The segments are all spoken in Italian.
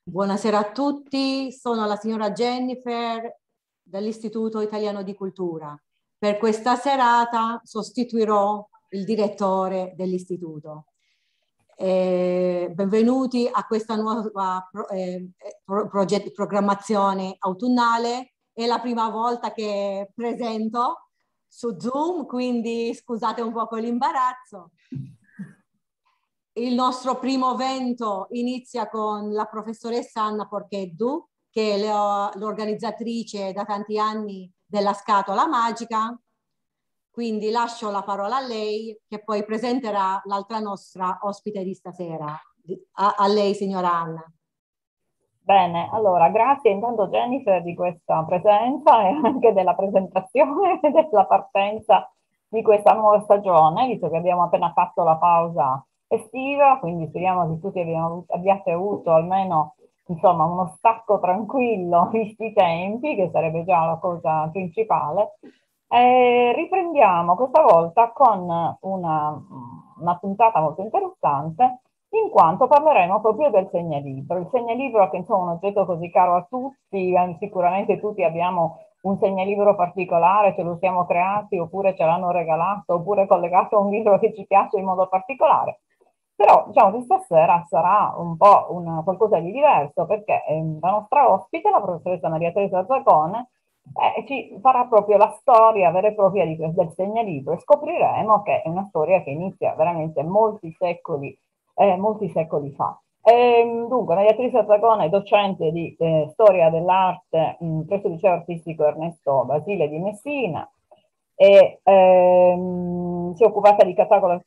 Buonasera a tutti, sono la signora Jennifer dall'Istituto Italiano di Cultura. Per questa serata sostituirò il direttore dell'istituto. Benvenuti a questa nuova programmazione autunnale. È la prima volta che presento su Zoom, quindi scusate un po' con l'imbarazzo. Il nostro primo evento inizia con la professoressa Anna Porcheddu, che è l'organizzatrice da tanti anni della Scatola Magica. Quindi lascio la parola a lei, che poi presenterà l'altra nostra ospite di stasera. A lei, signora Anna. Bene, allora grazie intanto Jennifer di questa presenza e anche della presentazione e della partenza di questa nuova stagione, visto che abbiamo appena fatto la pausa estiva, quindi speriamo che tutti abbiate avuto almeno insomma, uno stacco tranquillo visti i tempi, che sarebbe già la cosa principale. Riprendiamo questa volta con una puntata molto interessante in quanto parleremo proprio del segnalibro. Il segnalibro che insomma è un oggetto così caro a tutti, sicuramente tutti abbiamo un segnalibro particolare, ce lo siamo creati, oppure ce l'hanno regalato, oppure collegato a un libro che ci piace in modo particolare. Però diciamo che stasera sarà un po' qualcosa di diverso, perché la nostra ospite, la professoressa Maria Teresa Zaccone, ci farà proprio la storia vera e propria del segnalibro, e scopriremo che è una storia che inizia veramente molti secoli fa. Dunque, Maria Teresa Zagone è docente di storia dell'arte presso il Liceo Artistico Ernesto Basile di Messina e si è occupata di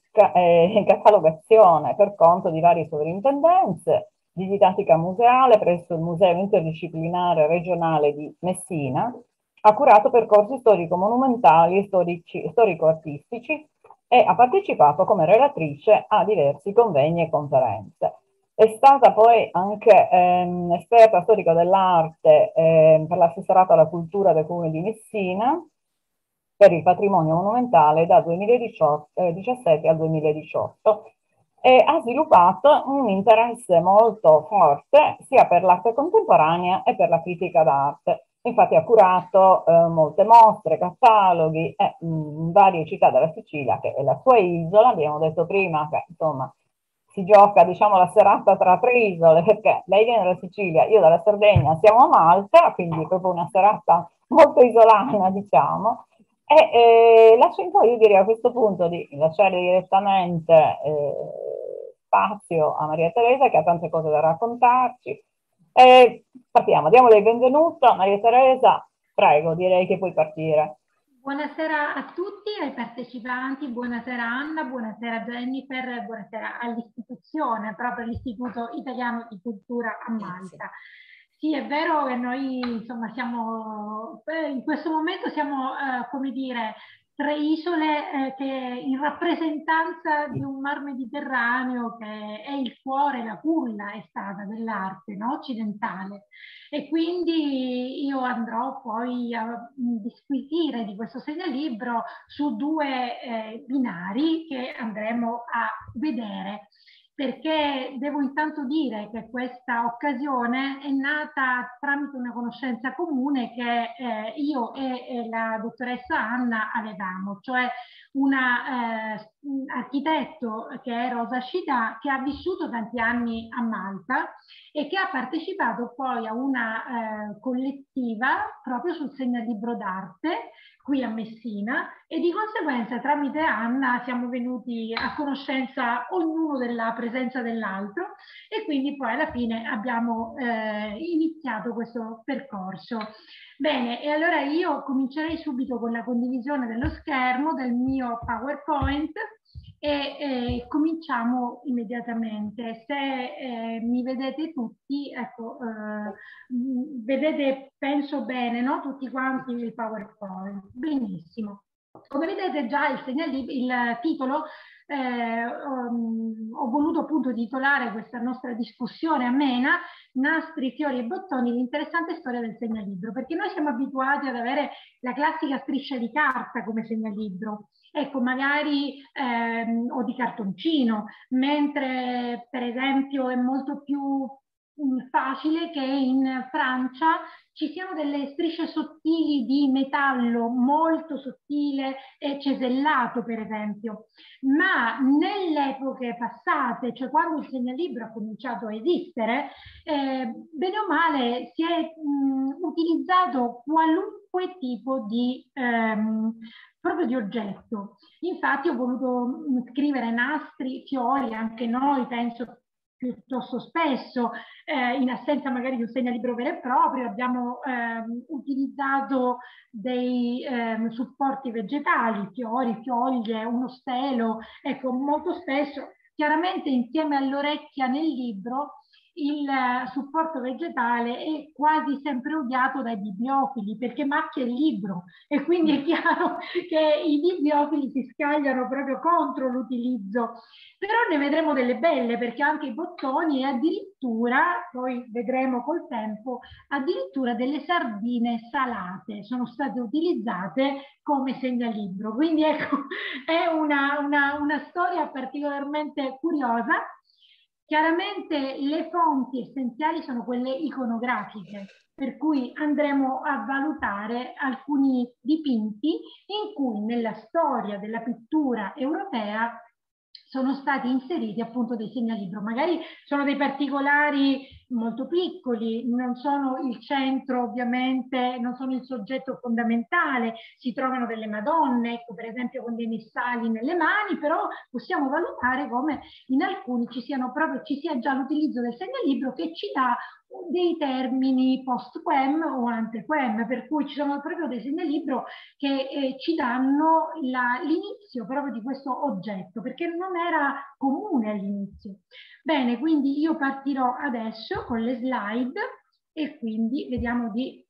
catalogazione per conto di varie sovrintendenze, di didattica museale presso il Museo Interdisciplinare Regionale di Messina, ha curato percorsi storico-monumentali e storico-artistici e ha partecipato come relatrice a diversi convegni e conferenze. È stata poi anche esperta storica dell'arte per l'assessorato alla cultura del Comune di Messina per il patrimonio monumentale dal 2017 al 2018 e ha sviluppato un interesse molto forte sia per l'arte contemporanea e per la critica d'arte. Infatti ha curato molte mostre, cataloghi in varie città della Sicilia, che è la sua isola. Abbiamo detto prima che insomma si gioca diciamo la serata tra tre isole, perché lei viene dalla Sicilia, io dalla Sardegna, siamo a Malta, quindi è proprio una serata molto isolana diciamo. Lascio un po', io direi a questo punto di lasciare direttamente spazio a Maria Teresa, che ha tante cose da raccontarci. Partiamo, diamole il benvenuto. Maria Teresa, prego, direi che puoi partire. Buonasera a tutti, ai partecipanti, buonasera Anna, buonasera Jennifer, buonasera all'istituzione, proprio l'Istituto Italiano di Cultura a Malta. Sì, è vero che noi insomma siamo, in questo momento siamo, come dire, tre isole che in rappresentanza di un mar Mediterraneo che è il cuore, la culla è stata dell'arte, no? Occidentale. E quindi io andrò poi a disquisire di questo segnalibro su due binari che andremo a vedere, perché devo intanto dire che questa occasione è nata tramite una conoscenza comune che io e la dottoressa Anna avevamo, cioè una architetto che è Rosa Scida, che ha vissuto tanti anni a Malta e che ha partecipato poi a una collettiva proprio sul segnalibro d'arte qui a Messina, e di conseguenza tramite Anna siamo venuti a conoscenza ognuno della presenza dell'altro, e quindi poi alla fine abbiamo iniziato questo percorso. Bene, e allora io comincerei subito con la condivisione dello schermo del mio PowerPoint e cominciamo immediatamente. Se mi vedete tutti, ecco, vedete, penso bene, no? Tutti quanti il PowerPoint. Benissimo. Come vedete già il titolo, ho voluto appunto titolare questa nostra discussione amena, Nastri, fiori e bottoni, l'interessante storia del segnalibro, perché noi siamo abituati ad avere la classica striscia di carta come segnalibro, ecco, magari o di cartoncino, mentre per esempio è molto più facile che in Francia ci siano delle strisce sottili di metallo molto sottile e cesellato, per esempio, ma nelle epoche passate, cioè quando il segnalibro ha cominciato a esistere, bene o male si è utilizzato qualunque tipo di proprio di oggetto. Infatti ho voluto scrivere nastri, fiori, anche noi penso piuttosto spesso, in assenza magari di un segnalibro vero e proprio, abbiamo utilizzato dei supporti vegetali, fiori, foglie, uno stelo, ecco, molto spesso, chiaramente insieme all'orecchia nel libro, il supporto vegetale è quasi sempre odiato dai bibliofili perché macchia il libro e quindi è chiaro che i bibliofili si scagliano proprio contro l'utilizzo. Però ne vedremo delle belle perché anche i bottoni e addirittura, poi vedremo col tempo, addirittura delle sardine salate sono state utilizzate come segnalibro. Quindi ecco, è una storia particolarmente curiosa. Chiaramente le fonti essenziali sono quelle iconografiche, per cui andremo a valutare alcuni dipinti in cui nella storia della pittura europea sono stati inseriti appunto dei segnalibro. Magari sono dei particolari molto piccoli, non sono il centro ovviamente, non sono il soggetto fondamentale, si trovano delle Madonne, ecco, per esempio con dei missali nelle mani, però possiamo valutare come in alcuni ci sia già l'utilizzo del segnalibro che ci dà dei termini post-quem o ante-quem, per cui ci sono proprio dei segnalibro che ci danno l'inizio proprio di questo oggetto, perché non era comune all'inizio. Bene, quindi io partirò adesso con le slide e quindi vediamo di...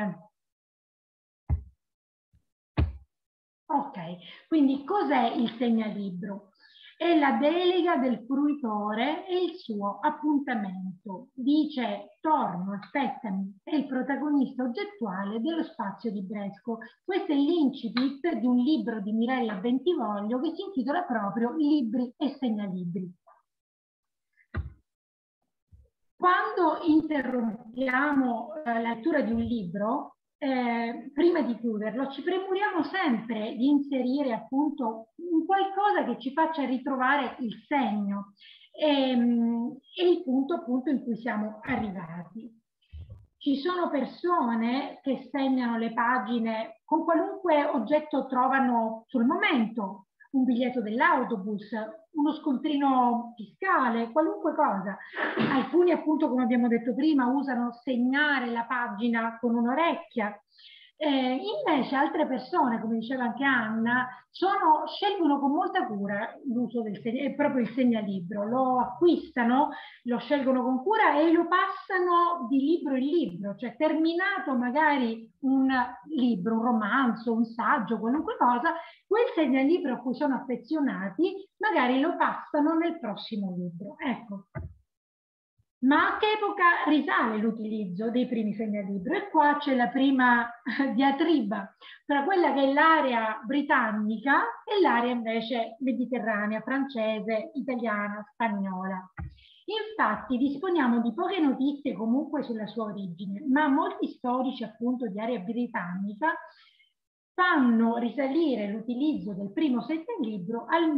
Ok, quindi cos'è il segnalibro? È la delega del fruitore e il suo appuntamento. Dice, torno, aspettami, è il protagonista oggettuale dello spazio di Bresco. Questo è l'incipit di un libro di Mirella Bentivoglio che si intitola proprio Libri e segnalibri. Quando interrompiamo la lettura di un libro, prima di chiuderlo, ci premuriamo sempre di inserire appunto un qualcosa che ci faccia ritrovare il segno e il punto appunto in cui siamo arrivati. Ci sono persone che segnano le pagine con qualunque oggetto trovano sul momento, un biglietto dell'autobus, uno scontrino fiscale, qualunque cosa. Alcuni appunto, come abbiamo detto prima, usano segnare la pagina con un'orecchia. Invece altre persone, come diceva anche Anna, scelgono con molta cura l'uso proprio il segnalibro, lo acquistano, lo scelgono con cura e lo passano di libro in libro, cioè terminato magari un libro, un romanzo, un saggio, qualunque cosa, quel segnalibro a cui sono affezionati magari lo passano nel prossimo libro. Ecco. Ma a che epoca risale l'utilizzo dei primi segnalibro? E qua c'è la prima diatriba tra quella che è l'area britannica e l'area invece mediterranea, francese, italiana, spagnola. Infatti disponiamo di poche notizie comunque sulla sua origine, ma molti storici appunto di area britannica fanno risalire l'utilizzo del primo segnalibro al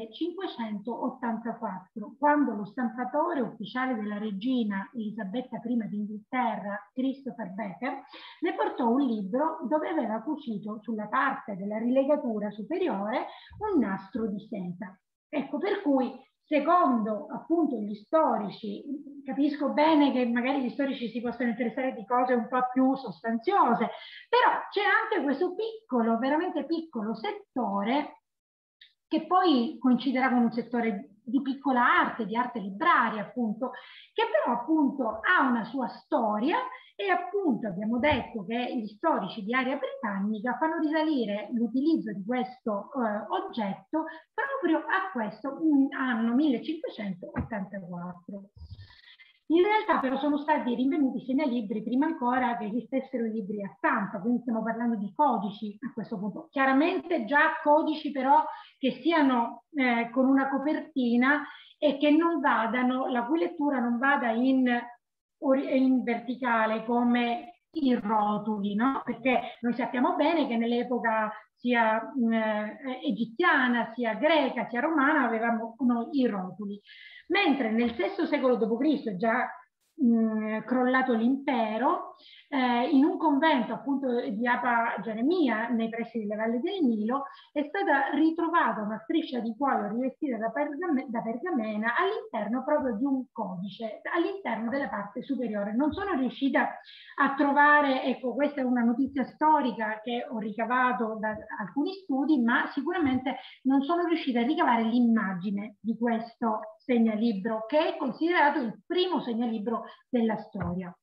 1584, quando lo stampatore ufficiale della regina Elisabetta I d'Inghilterra, Christopher Becker, ne portò un libro dove aveva cucito sulla parte della rilegatura superiore un nastro di seta. Ecco, per cui secondo appunto gli storici, capisco bene che magari gli storici si possono interessare di cose un po' più sostanziose, però c'è anche questo piccolo, veramente piccolo settore che poi coinciderà con un settore di piccola arte, di arte libraria appunto, che però appunto ha una sua storia e appunto abbiamo detto che gli storici di area britannica fanno risalire l'utilizzo di questo oggetto proprio a questo anno 1584. In realtà però sono stati rinvenuti segnalibri prima ancora che esistessero i libri a stampa, quindi stiamo parlando di codici a questo punto. Chiaramente già codici però che siano con una copertina e che non vadano, la cui lettura non vada in in verticale come i rotuli, no? Perché noi sappiamo bene che nell'epoca sia egiziana, sia greca, sia romana avevamo i rotuli, mentre nel VI secolo d.C., già crollato l'impero, in un convento appunto di Apa Geremia nei pressi della Valle del Nilo è stata ritrovata una striscia di cuoio rivestita da pergamena all'interno proprio di un codice, all'interno della parte superiore. Non sono riuscita a trovare, ecco, questa è una notizia storica che ho ricavato da alcuni studi, ma sicuramente non sono riuscita a ricavare l'immagine di questo segnalibro, che è considerato il primo segnalibro della storia.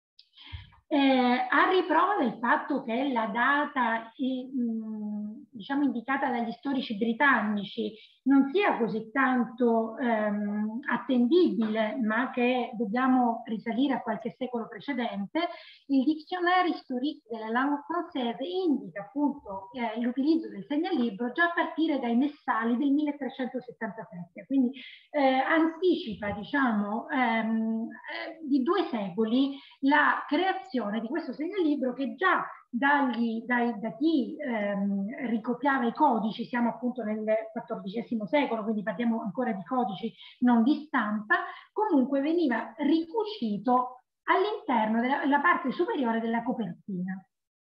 A riprova del fatto che la data diciamo indicata dagli storici britannici non sia così tanto attendibile, ma che dobbiamo risalire a qualche secolo precedente, il Dictionnaire historique de la langue française indica appunto l'utilizzo del segnalibro già a partire dai Messali del 1377, quindi anticipa, diciamo, di 2 secoli la creazione di questo segnalibro, che già da chi ricopiava i codici, siamo appunto nel XIV secolo, quindi parliamo ancora di codici, non di stampa, comunque veniva ricucito all'interno della parte superiore della copertina.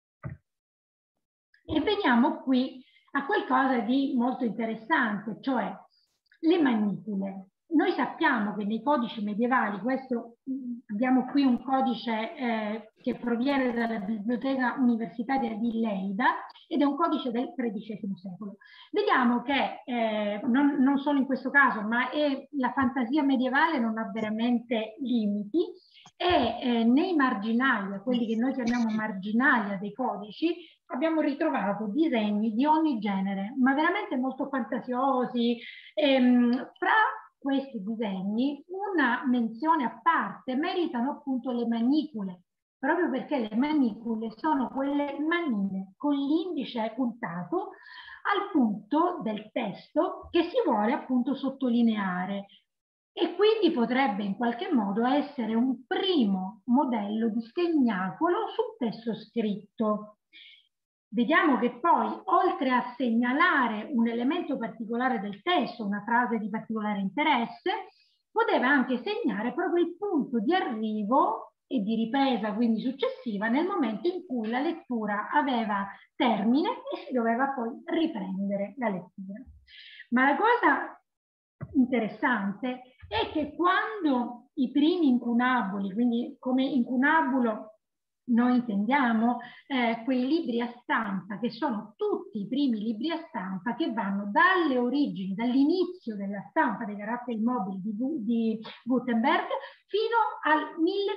E veniamo qui a qualcosa di molto interessante, cioè le manipole. Noi sappiamo che nei codici medievali, abbiamo qui un codice che proviene dalla Biblioteca Universitaria di Leida ed è un codice del XIII secolo. Vediamo che non solo in questo caso, ma la fantasia medievale non ha veramente limiti, e nei marginalia, quelli che noi chiamiamo marginalia dei codici, abbiamo ritrovato disegni di ogni genere, ma veramente molto fantasiosi. Fra questi disegni una menzione a parte meritano appunto le manicule, proprio perché le manicule sono quelle manine con l'indice puntato al punto del testo che si vuole appunto sottolineare, e quindi potrebbe in qualche modo essere un primo modello di segnacolo sul testo scritto. Vediamo che poi, oltre a segnalare un elemento particolare del testo, una frase di particolare interesse, poteva anche segnare proprio il punto di arrivo e di ripresa, quindi successiva, nel momento in cui la lettura aveva termine e si doveva poi riprendere la lettura. Ma la cosa interessante è che quando i primi incunaboli, quindi come incunabulo noi intendiamo quei libri a stampa, che sono tutti i primi libri a stampa che vanno dalle origini, dall'inizio della stampa dei caratteri mobili di Gutenberg fino al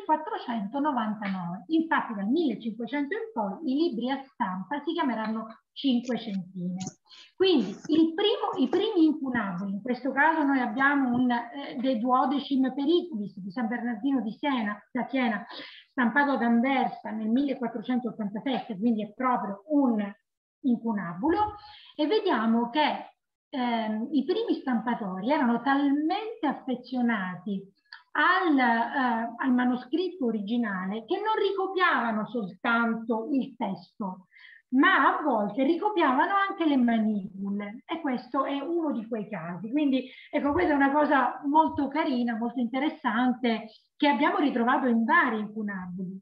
1499. Infatti dal 1500 in poi i libri a stampa si chiameranno cinquecentine. Quindi i primi incunaboli, in questo caso noi abbiamo un De Duodecim Periculis di San Bernardino di Siena, da Siena, stampato ad Anversa nel 1487, quindi è proprio un incunabulo, e vediamo che i primi stampatori erano talmente affezionati al manoscritto originale che non ricopiavano soltanto il testo, ma a volte ricopiavano anche le manipole, e questo è uno di quei casi. Quindi ecco, questa è una cosa molto carina, molto interessante, che abbiamo ritrovato in vari incunaboli.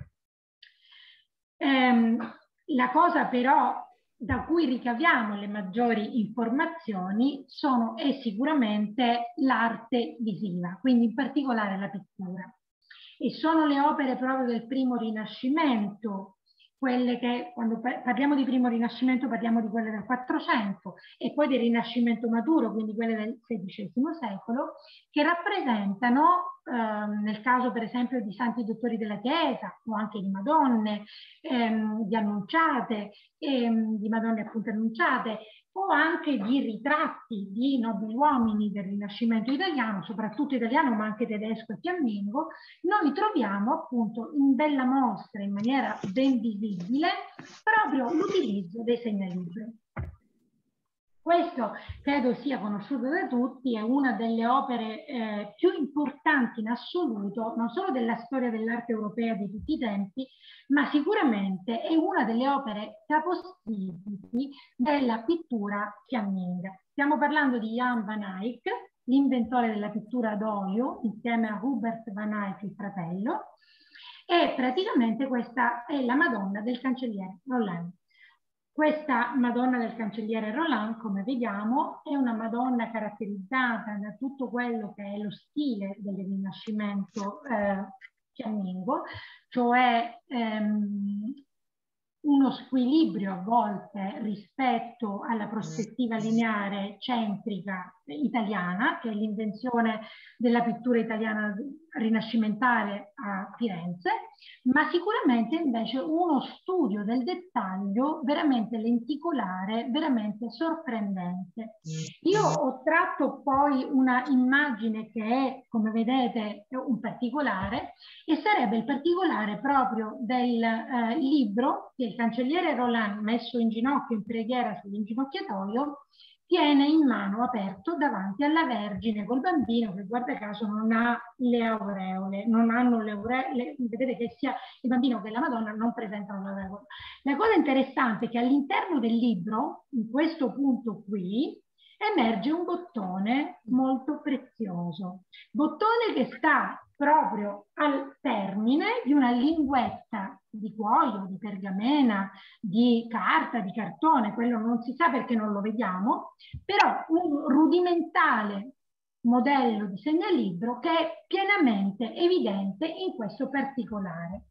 La cosa però da cui ricaviamo le maggiori informazioni è sicuramente l'arte visiva, quindi in particolare la pittura. E sono le opere proprio del primo Rinascimento, quelle che, quando parliamo di primo Rinascimento, parliamo di quelle del 400 e poi del Rinascimento maturo, quindi quelle del XVI secolo, che rappresentano, nel caso per esempio di santi dottori della Chiesa o anche di Madonne, di annunciate, di Madonne appunto annunciate, o anche di ritratti di nobili uomini del Rinascimento italiano, soprattutto italiano ma anche tedesco e fiammingo. Noi troviamo appunto in bella mostra, in maniera ben visibile, proprio l'utilizzo dei segnalibri. Questo credo sia conosciuto da tutti, è una delle opere più importanti in assoluto, non solo della storia dell'arte europea di tutti i tempi, ma sicuramente è una delle opere capostipiti della pittura fiamminga. Stiamo parlando di Jan van Eyck, l'inventore della pittura ad olio, insieme a Hubert van Eyck, il fratello, e praticamente questa è la Madonna del cancelliere Roland. Questa Madonna del cancelliere Roland, come vediamo, è una Madonna caratterizzata da tutto quello che è lo stile del Rinascimento fiammingo, cioè uno squilibrio a volte rispetto alla prospettiva lineare centrica italiana, che è l'invenzione della pittura italiana rinascimentale a Firenze, ma sicuramente invece uno studio del dettaglio veramente lenticolare, veramente sorprendente. Io ho tratto poi una immagine che è, come vedete, un particolare, e sarebbe il particolare proprio del libro che il cancelliere Roland, messo in ginocchio in preghiera sull'inginocchiatoio, tiene in mano aperto davanti alla Vergine col bambino che guarda caso non ha le aureole, non hanno le aureole, vedete che sia il bambino che la Madonna non presentano le aureole. La cosa interessante è che all'interno del libro, in questo punto qui, emerge un bottone molto prezioso, bottone che sta proprio al termine di una linguetta di cuoio, di pergamena, di carta, di cartone, quello non si sa perché non lo vediamo, però un rudimentale modello di segnalibro che è pienamente evidente in questo particolare.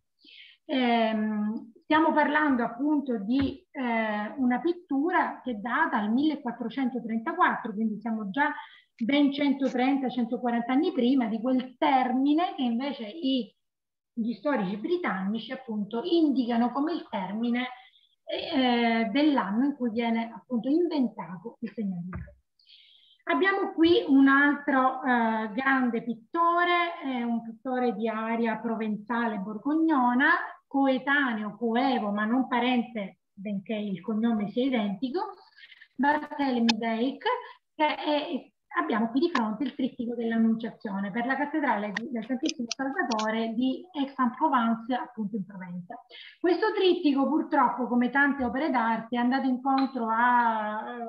Stiamo parlando appunto di una pittura che data al 1434, quindi siamo già ben 130-140 anni prima di quel termine che invece gli storici britannici appunto indicano come il termine dell'anno in cui viene appunto inventato il segnalibro. Abbiamo qui un altro grande pittore, un pittore di area provenzale borgognona, coetaneo, coevo, ma non parente, benché il cognome sia identico, Barthélemy d'Eyck, che abbiamo qui di fronte il trittico dell'Annunciazione per la cattedrale del Santissimo Salvatore di Aix-en-Provence, appunto in Provenza. Questo trittico purtroppo, come tante opere d'arte, è andato incontro a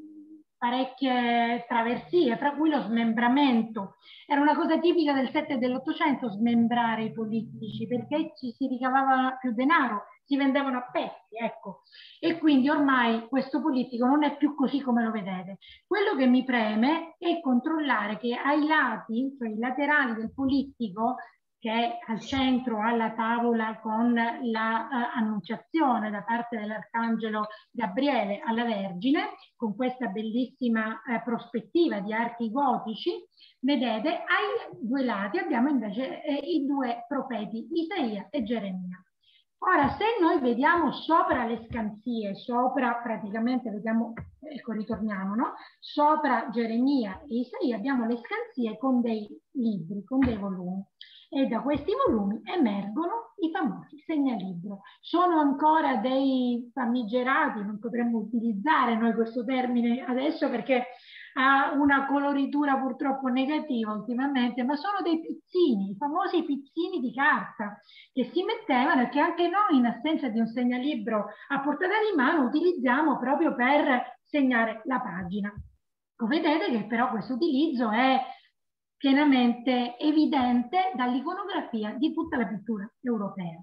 parecchie traversie, fra cui lo smembramento. Era una cosa tipica del 7 e dell'800 smembrare i politici, perché ci si ricavava più denaro, si vendevano a pezzi, ecco. E quindi ormai questo politico non è più così come lo vedete. Quello che mi preme è controllare che ai lati, cioè i laterali del politico, che è al centro alla tavola con l'annunciazione da parte dell'Arcangelo Gabriele alla Vergine, con questa bellissima prospettiva di archi gotici, vedete, ai due lati abbiamo invece i due profeti, Isaia e Geremia. Ora, se noi vediamo sopra le scansie, sopra praticamente, vediamo, ecco, ritorniamo, no? Sopra Geremia e Isaia abbiamo le scansie con dei libri, con dei volumi. E da questi volumi emergono i famosi segnalibro. Sono ancora dei famigerati, non potremmo utilizzare noi questo termine adesso perché ha una coloritura purtroppo negativa ultimamente, ma sono dei pizzini, i famosi pizzini di carta che si mettevano e che anche noi in assenza di un segnalibro a portata di mano utilizziamo proprio per segnare la pagina. Vedete che però questo utilizzo è pienamente evidente dall'iconografia di tutta la pittura europea.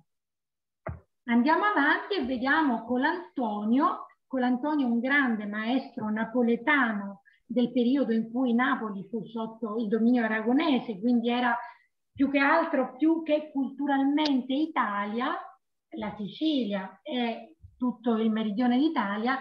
Andiamo avanti e vediamo Colantonio. Colantonio è un grande maestro napoletano del periodo in cui Napoli fu sotto il dominio aragonese, quindi era più che altro, più che culturalmente Italia, la Sicilia e tutto il meridione d'Italia,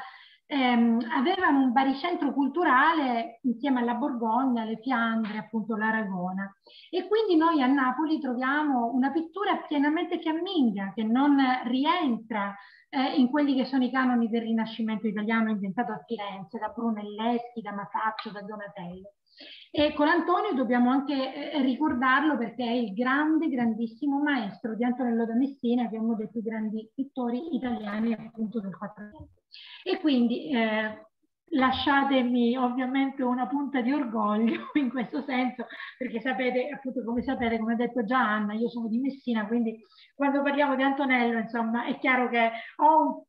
avevano un baricentro culturale insieme alla Borgogna, le Fiandre, appunto l'Aragona. E quindi noi a Napoli troviamo una pittura pienamente fiamminga che non rientra in quelli che sono i canoni del Rinascimento italiano inventato a Firenze, da Brunelleschi, da Masaccio, da Donatello. E Colantonio dobbiamo anche ricordarlo perché è il grandissimo maestro di Antonello da Messina, che è uno dei più grandi pittori italiani appunto del Quattrocento. E quindi lasciatemi ovviamente una punta di orgoglio in questo senso, perché sapete, appunto, come sapete, come ha detto già Anna, io sono di Messina, quindi quando parliamo di Antonello, insomma, è chiaro che ho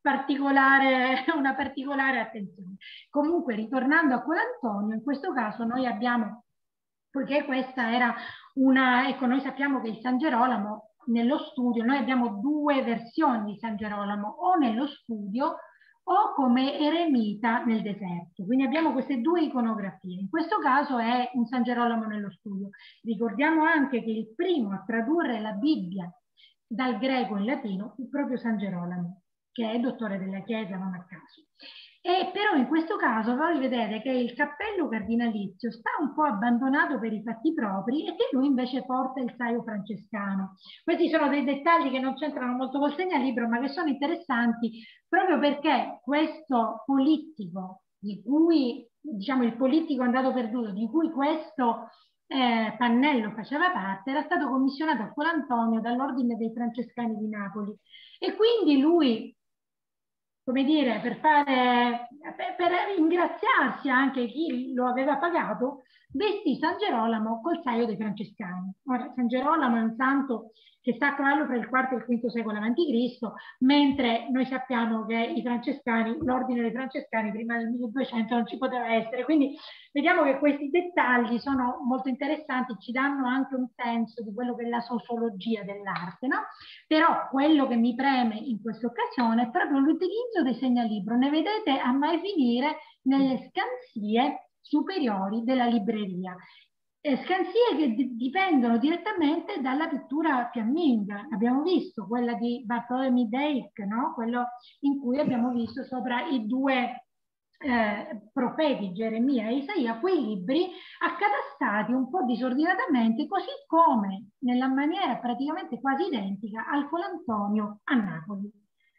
una particolare attenzione. Comunque, ritornando a Colantonio, in questo caso noi abbiamo, poiché questa era ecco, noi sappiamo che il San Gerolamo nello studio, noi abbiamo due versioni di San Gerolamo, o nello studio o come eremita nel deserto. Quindi abbiamo queste due iconografie. In questo caso è un San Gerolamo nello studio. Ricordiamo anche che il primo a tradurre la Bibbia dal greco in latino fu proprio San Gerolamo, che è dottore della Chiesa, non a caso. E però in questo caso voi vedete che il cappello cardinalizio sta un po' abbandonato per i fatti propri e che lui invece porta il saio francescano. Questi sono dei dettagli che non c'entrano molto col segnalibro, ma che sono interessanti proprio perché questo politico, di cui diciamo il politico andato perduto, di cui questo pannello faceva parte, era stato commissionato a Colantonio dall'Ordine dei Francescani di Napoli. E quindi lui, come dire, per ringraziarsi anche chi lo aveva pagato, vestì San Gerolamo col saio dei Francescani. Ora, San Gerolamo è un santo che sta a cavallo fra il IV e il V secolo a.C., mentre noi sappiamo che i Francescani, l'ordine dei Francescani prima del 1200 non ci poteva essere. Quindi vediamo che questi dettagli sono molto interessanti, ci danno anche un senso di quello che è la sociologia dell'arte, no? Però quello che mi preme in questa occasione è proprio l'utilizzo dei segnalibro. Ne vedete a mai finire nelle scansie superiori della libreria. Scansie che dipendono direttamente dalla pittura fiamminga. Abbiamo visto quella di Bartholomew Dake, no? Quello in cui abbiamo visto sopra i due profeti, Geremia e Isaia, quei libri accatastati un po' disordinatamente, così come nella maniera praticamente quasi identica al Colantonio a Napoli.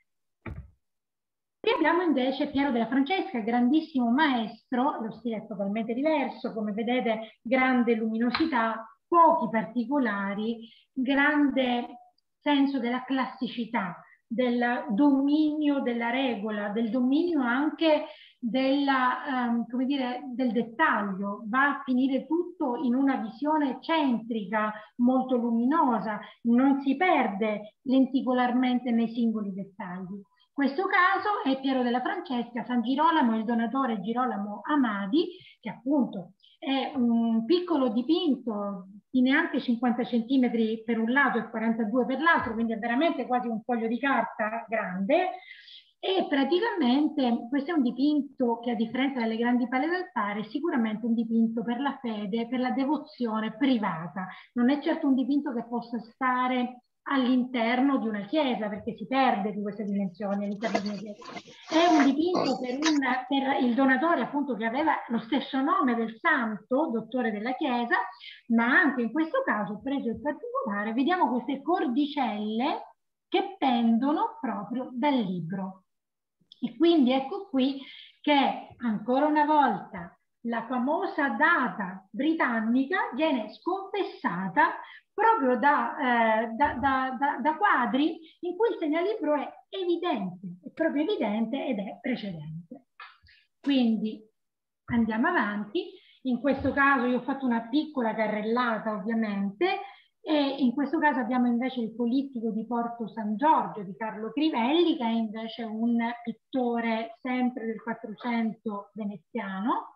E abbiamo invece Piero della Francesca, grandissimo maestro, lo stile è totalmente diverso, come vedete grande luminosità, pochi particolari, grande senso della classicità, del dominio della regola, del dominio anche come dire, del dettaglio, va a finire tutto in una visione centrica, molto luminosa, non si perde lenticolarmente nei singoli dettagli. In questo caso è Piero della Francesca, San Girolamo, il donatore Girolamo Amadi, che appunto è un piccolo dipinto di neanche 50 centimetri per un lato e 42 per l'altro, quindi è veramente quasi un foglio di carta grande. E praticamente questo è un dipinto che, a differenza delle grandi pale d'altare, è sicuramente un dipinto per la fede, per la devozione privata. Non è certo un dipinto che possa stare all'interno di una chiesa, perché si perde di queste dimensioni all'interno di una chiesa. È un dipinto per il donatore, appunto, che aveva lo stesso nome del santo, dottore della chiesa, ma anche in questo caso, preso in particolare, vediamo queste cordicelle che pendono proprio dal libro. E quindi ecco qui che ancora una volta la famosa data britannica viene sconfessata proprio da quadri in cui il segnalibro è evidente, è proprio evidente ed è precedente. Quindi andiamo avanti. In questo caso io ho fatto una piccola carrellata, ovviamente, e in questo caso abbiamo invece il Polittico di Porto San Giorgio di Carlo Crivelli, che è invece un pittore sempre del 400 veneziano.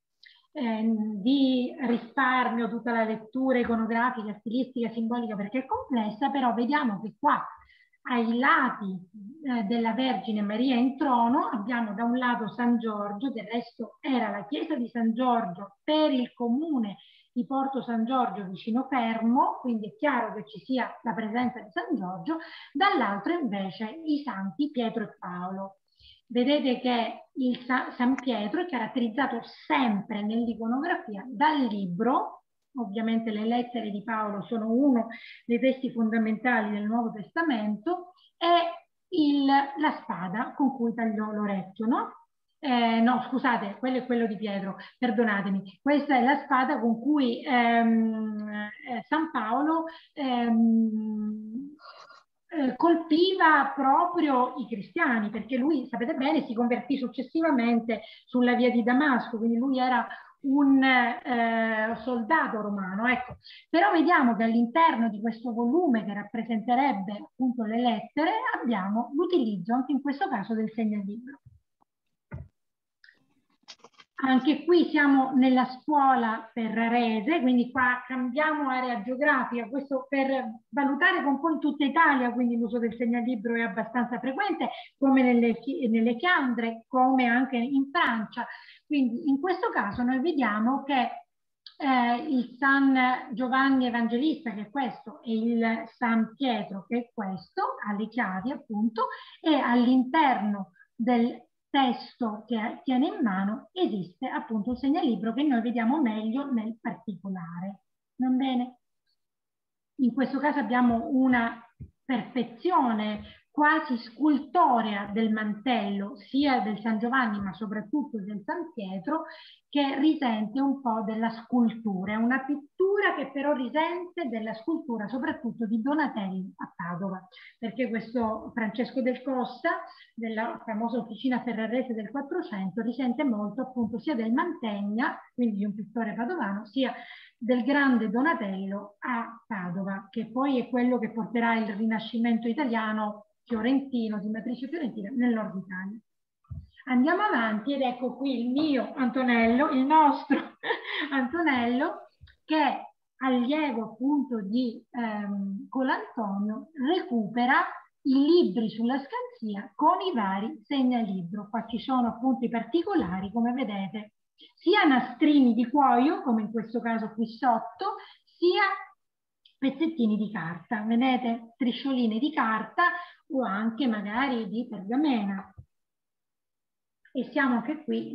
Di risparmio tutta la lettura iconografica, stilistica, simbolica, perché è complessa, però vediamo che qua ai lati della Vergine Maria in trono abbiamo da un lato San Giorgio, del resto era la chiesa di San Giorgio per il comune di Porto San Giorgio vicino Fermo, quindi è chiaro che ci sia la presenza di San Giorgio, dall'altro invece i santi Pietro e Paolo. Vedete che il San Pietro è caratterizzato sempre nell'iconografia dal libro, ovviamente le lettere di Paolo sono uno dei testi fondamentali del Nuovo Testamento, e la spada con cui tagliò l'orecchio, no? No, scusate, quello è quello di Pietro, perdonatemi. Questa è la spada con cui San Paolo colpiva proprio i cristiani, perché lui, sapete bene, si convertì successivamente sulla via di Damasco, quindi lui era un soldato romano, ecco. Però vediamo che all'interno di questo volume che rappresenterebbe appunto le lettere abbiamo l'utilizzo anche in questo caso del segnalibro. Anche qui siamo nella scuola ferrarese, quindi qua cambiamo area geografica, questo per valutare che un po' in tutta Italia, quindi l'uso del segnalibro è abbastanza frequente, come nelle Fiandre, come anche in Francia. Quindi in questo caso noi vediamo che il San Giovanni Evangelista, che è questo, e il San Pietro, che è questo, alle chiavi appunto, e all'interno del testo che tiene in mano esiste appunto un segnalibro che noi vediamo meglio nel particolare. Va bene? In questo caso abbiamo una perfezione quasi scultorea del mantello, sia del San Giovanni ma soprattutto del San Pietro, che risente un po' della scultura. È una pittura che però risente della scultura soprattutto di Donatello a Padova, perché questo Francesco del Costa, della famosa officina ferrarese del 400, risente molto appunto sia del Mantegna, quindi di un pittore padovano, sia del grande Donatello a Padova, che poi è quello che porterà il Rinascimento italiano fiorentino, di matrice fiorentina, nel nord Italia. Andiamo avanti ed ecco qui il mio Antonello, il nostro Antonello, che allievo appunto di Colantonio recupera i libri sulla scansia con i vari segnalibro. Qua ci sono appunto i particolari, come vedete, sia nastrini di cuoio, come in questo caso qui sotto, sia pezzettini di carta, vedete? Striscioline di carta o anche magari di pergamena. E siamo anche qui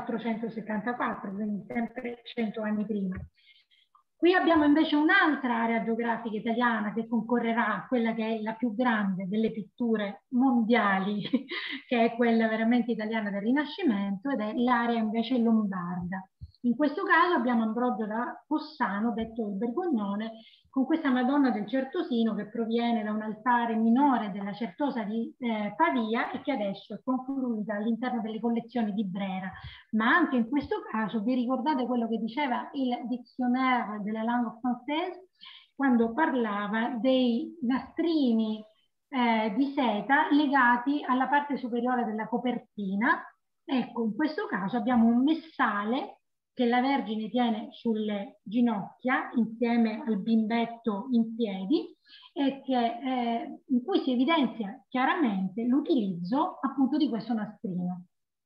1474, quindi sempre 100 anni prima. Qui abbiamo invece un'altra area geografica italiana che concorrerà a quella che è la più grande delle pitture mondiali, che è quella veramente italiana del Rinascimento, ed è l'area invece lombarda. In questo caso abbiamo Ambrogio da Fossano, detto il Bergognone, con questa Madonna del Certosino che proviene da un altare minore della Certosa di Pavia e che adesso è confluita all'interno delle collezioni di Brera. Ma anche in questo caso vi ricordate quello che diceva il Dictionnaire de la langue française quando parlava dei nastrini di seta legati alla parte superiore della copertina? Ecco, in questo caso abbiamo un messale che la Vergine tiene sulle ginocchia insieme al bimbetto in piedi e che, in cui si evidenzia chiaramente l'utilizzo appunto di questo nastrino.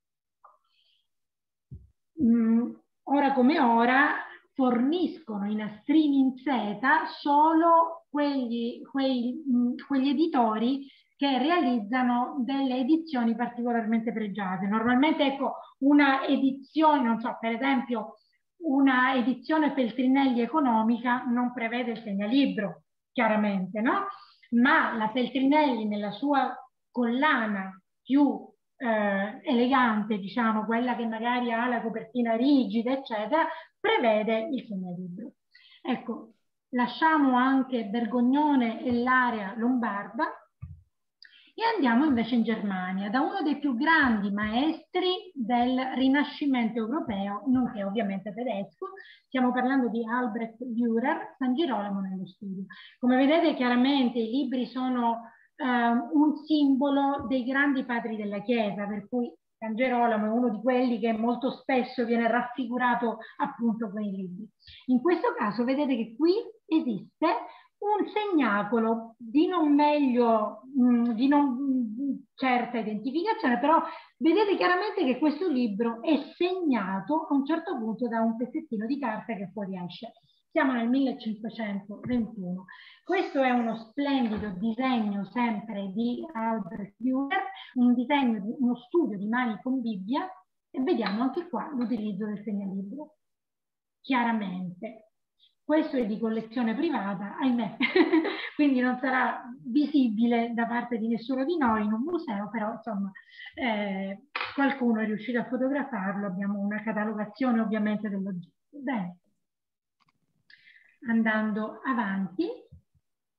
Ora come ora forniscono i nastrini in seta solo quegli editori che realizzano delle edizioni particolarmente pregiate. Normalmente, ecco, una edizione, non so, per esempio, una edizione Feltrinelli economica non prevede il segnalibro, chiaramente, no? Ma la Feltrinelli nella sua collana più elegante, diciamo, quella che magari ha la copertina rigida, eccetera, prevede il segnalibro. Ecco, lasciamo anche Bergognone e l'area lombarda e andiamo invece in Germania, da uno dei più grandi maestri del Rinascimento europeo, nonché ovviamente tedesco. Stiamo parlando di Albrecht Dürer, San Girolamo nello studio. Come vedete chiaramente i libri sono un simbolo dei grandi padri della Chiesa, per cui San Girolamo è uno di quelli che molto spesso viene raffigurato appunto con i libri. In questo caso vedete che qui esiste un segnacolo di non meglio, di non certa identificazione, però vedete chiaramente che questo libro è segnato a un certo punto da un pezzettino di carta che fuoriesce. Siamo nel 1521. Questo è uno splendido disegno sempre di Albrecht Dürer, un disegno di uno studio di mani con Bibbia, e vediamo anche qua l'utilizzo del segnalibro. Chiaramente. Questo è di collezione privata, ahimè, quindi non sarà visibile da parte di nessuno di noi in un museo, però insomma qualcuno è riuscito a fotografarlo, abbiamo una catalogazione ovviamente dell'oggetto. Bene, andando avanti,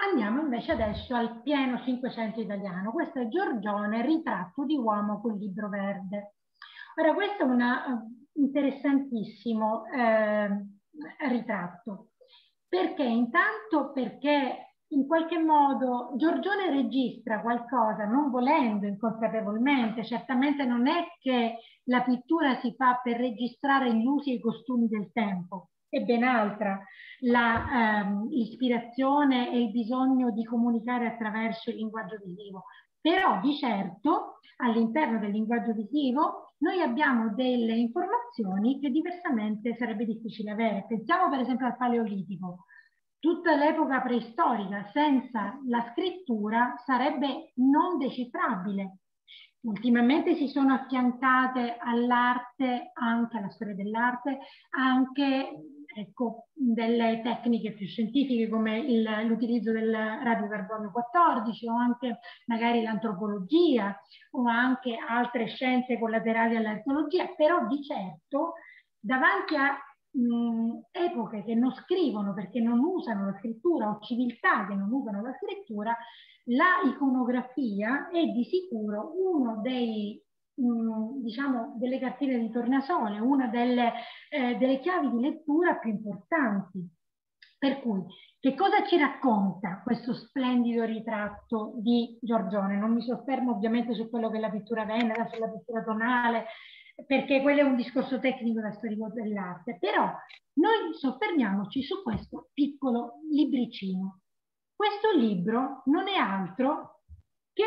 Andiamo invece adesso al pieno 500 italiano. Questo è Giorgione, ritratto di uomo col libro verde. Ora, questo è un interessantissimo ritratto. Perché? Intanto perché in qualche modo Giorgione registra qualcosa, non volendo, inconsapevolmente. Certamente non è che la pittura si fa per registrare gli usi e i costumi del tempo, è ben altra l'ispirazione e il bisogno di comunicare attraverso il linguaggio visivo. Però di certo all'interno del linguaggio visivo noi abbiamo delle informazioni che diversamente sarebbe difficile avere. Pensiamo per esempio al Paleolitico. Tutta l'epoca preistorica senza la scrittura sarebbe non decifrabile. Ultimamente si sono affiancate all'arte, anche alla storia dell'arte, anche ecco, delle tecniche più scientifiche come l'utilizzo del radiocarbonio 14 o anche magari l'antropologia o anche altre scienze collaterali all'archeologia, però di certo davanti a epoche che non scrivono perché non usano la scrittura o civiltà che non usano la scrittura, la iconografia è di sicuro uno dei diciamo delle cartine di tornasole, una delle chiavi di lettura più importanti. Per cui, che cosa ci racconta questo splendido ritratto di Giorgione? Non mi soffermo ovviamente su quello che è la pittura venera, sulla pittura tonale, perché quello è un discorso tecnico da storico dell'arte, però noi soffermiamoci su questo piccolo libricino. Questo libro non è altro che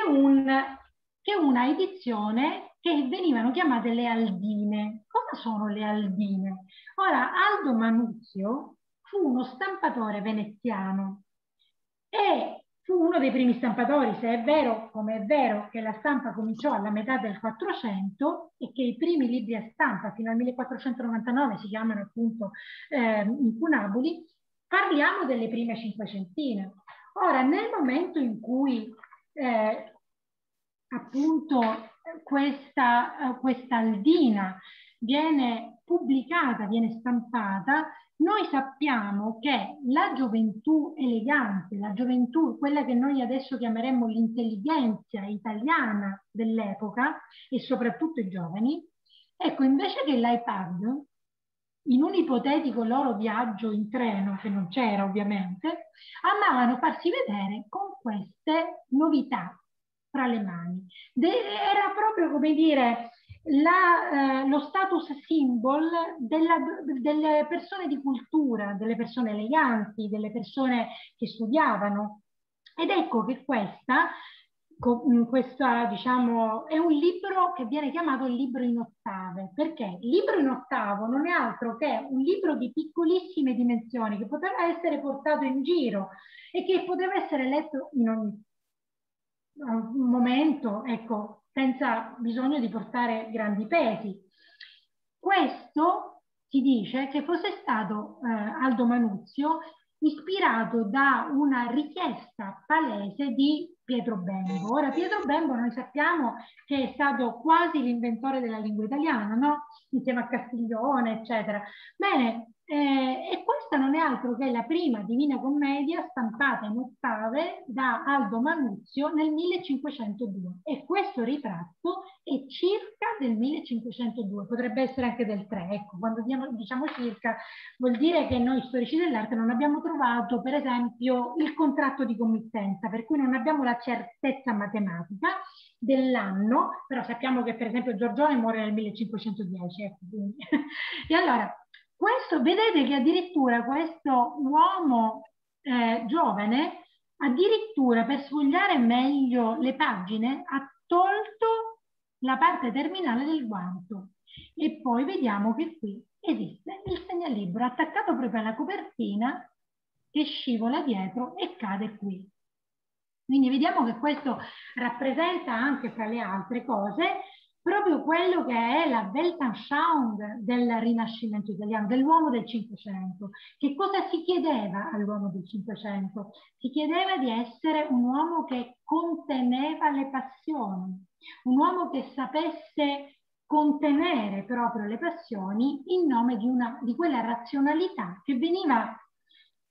una edizione che venivano chiamate le Aldine. Cosa sono le Aldine? Ora, Aldo Manuzio fu uno stampatore veneziano e fu uno dei primi stampatori, se è vero, come è vero che la stampa cominciò alla metà del 400 e che i primi libri a stampa fino al 1499 si chiamano appunto incunaboli, parliamo delle prime cinquecentine. Ora, nel momento in cui appunto questa Aldina viene pubblicata, viene stampata, noi sappiamo che la gioventù elegante, la gioventù, quella che noi adesso chiameremmo l'intelligenza italiana dell'epoca e soprattutto i giovani, ecco, invece che l'iPad, in un ipotetico loro viaggio in treno, che non c'era ovviamente, amavano farsi vedere con queste novità fra le mani. Era proprio, come dire, lo status symbol delle persone di cultura, delle persone eleganti, delle persone che studiavano. Ed ecco che questa diciamo, è un libro che viene chiamato il libro in ottave. Perché? Il libro in ottavo non è altro che un libro di piccolissime dimensioni che poteva essere portato in giro e che poteva essere letto in ogni momento, ecco, senza bisogno di portare grandi pesi. Questo si dice che fosse stato Aldo Manuzio ispirato da una richiesta palese di Pietro Bembo. Ora, Pietro Bembo noi sappiamo che è stato quasi l'inventore della lingua italiana, no? Insieme a Castiglione, eccetera. Bene, e questa non è altro che la prima Divina Commedia stampata in ottave da Aldo Manuzio nel 1502 e questo ritratto è circa del 1502, potrebbe essere anche del 3, ecco, quando diciamo circa vuol dire che noi storici dell'arte non abbiamo trovato per esempio il contratto di committenza, per cui non abbiamo la certezza matematica dell'anno, però sappiamo che per esempio Giorgione muore nel 1510, ecco, quindi. E allora questo, vedete che addirittura questo uomo giovane, addirittura per sfogliare meglio le pagine, ha tolto la parte terminale del guanto. E poi vediamo che qui esiste il segnalibro attaccato proprio alla copertina che scivola dietro e cade qui. Quindi vediamo che questo rappresenta anche fra le altre cose proprio quello che è la Weltanschauung del Rinascimento italiano, dell'uomo del Cinquecento. Che cosa si chiedeva all'uomo del Cinquecento? Si chiedeva di essere un uomo che conteneva le passioni, un uomo che sapesse contenere proprio le passioni in nome di quella razionalità che veniva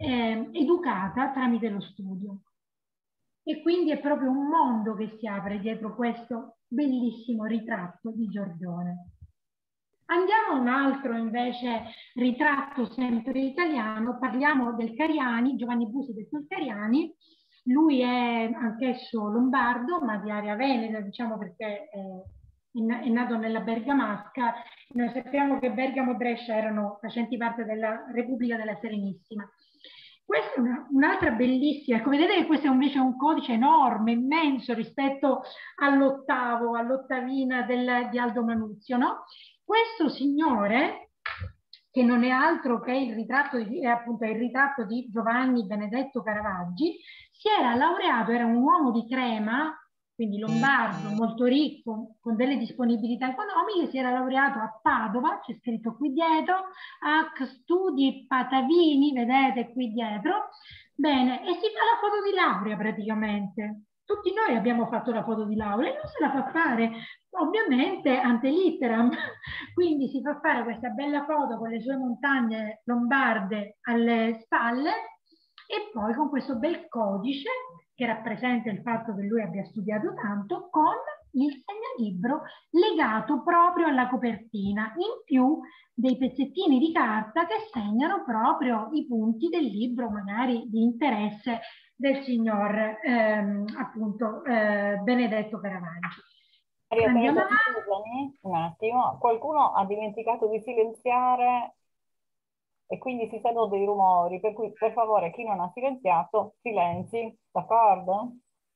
educata tramite lo studio. E quindi è proprio un mondo che si apre dietro questo bellissimo ritratto di Giorgione. Andiamo a un altro invece ritratto sempre italiano, parliamo del Cariani, Giovanni Busi detto il Cariani. Lui è anch'esso lombardo, ma di area veneta, diciamo, perché è nato nella Bergamasca. Noi sappiamo che Bergamo e Brescia erano facenti parte della Repubblica della Serenissima. Questa è un'altra bellissima, ecco, vedete che questo è invece un codice enorme, immenso rispetto all'ottavina di Aldo Manuzio, no? Questo signore, che non è altro che il ritratto di Giovanni Benedetto Caravaggi, si era laureato, era un uomo di Crema, quindi lombardo, molto ricco, con delle disponibilità economiche, si era laureato a Padova, c'è scritto qui dietro, Hac Studi Patavini, vedete qui dietro, bene, e si fa la foto di laurea praticamente. Tutti noi abbiamo fatto la foto di laurea e non se la fa fare, ovviamente ante litteram, quindi si fa fare questa bella foto con le sue montagne lombarde alle spalle e poi con questo bel codice che rappresenta il fatto che lui abbia studiato tanto, con il segnalibro legato proprio alla copertina, in più dei pezzettini di carta che segnano proprio i punti del libro magari di interesse del signor appunto Benedetto Caravaggi. Maria Teresa, scusami un attimo, qualcuno ha dimenticato di silenziare e quindi si sentono dei rumori, per cui per favore chi non ha silenziato silenzi, d'accordo?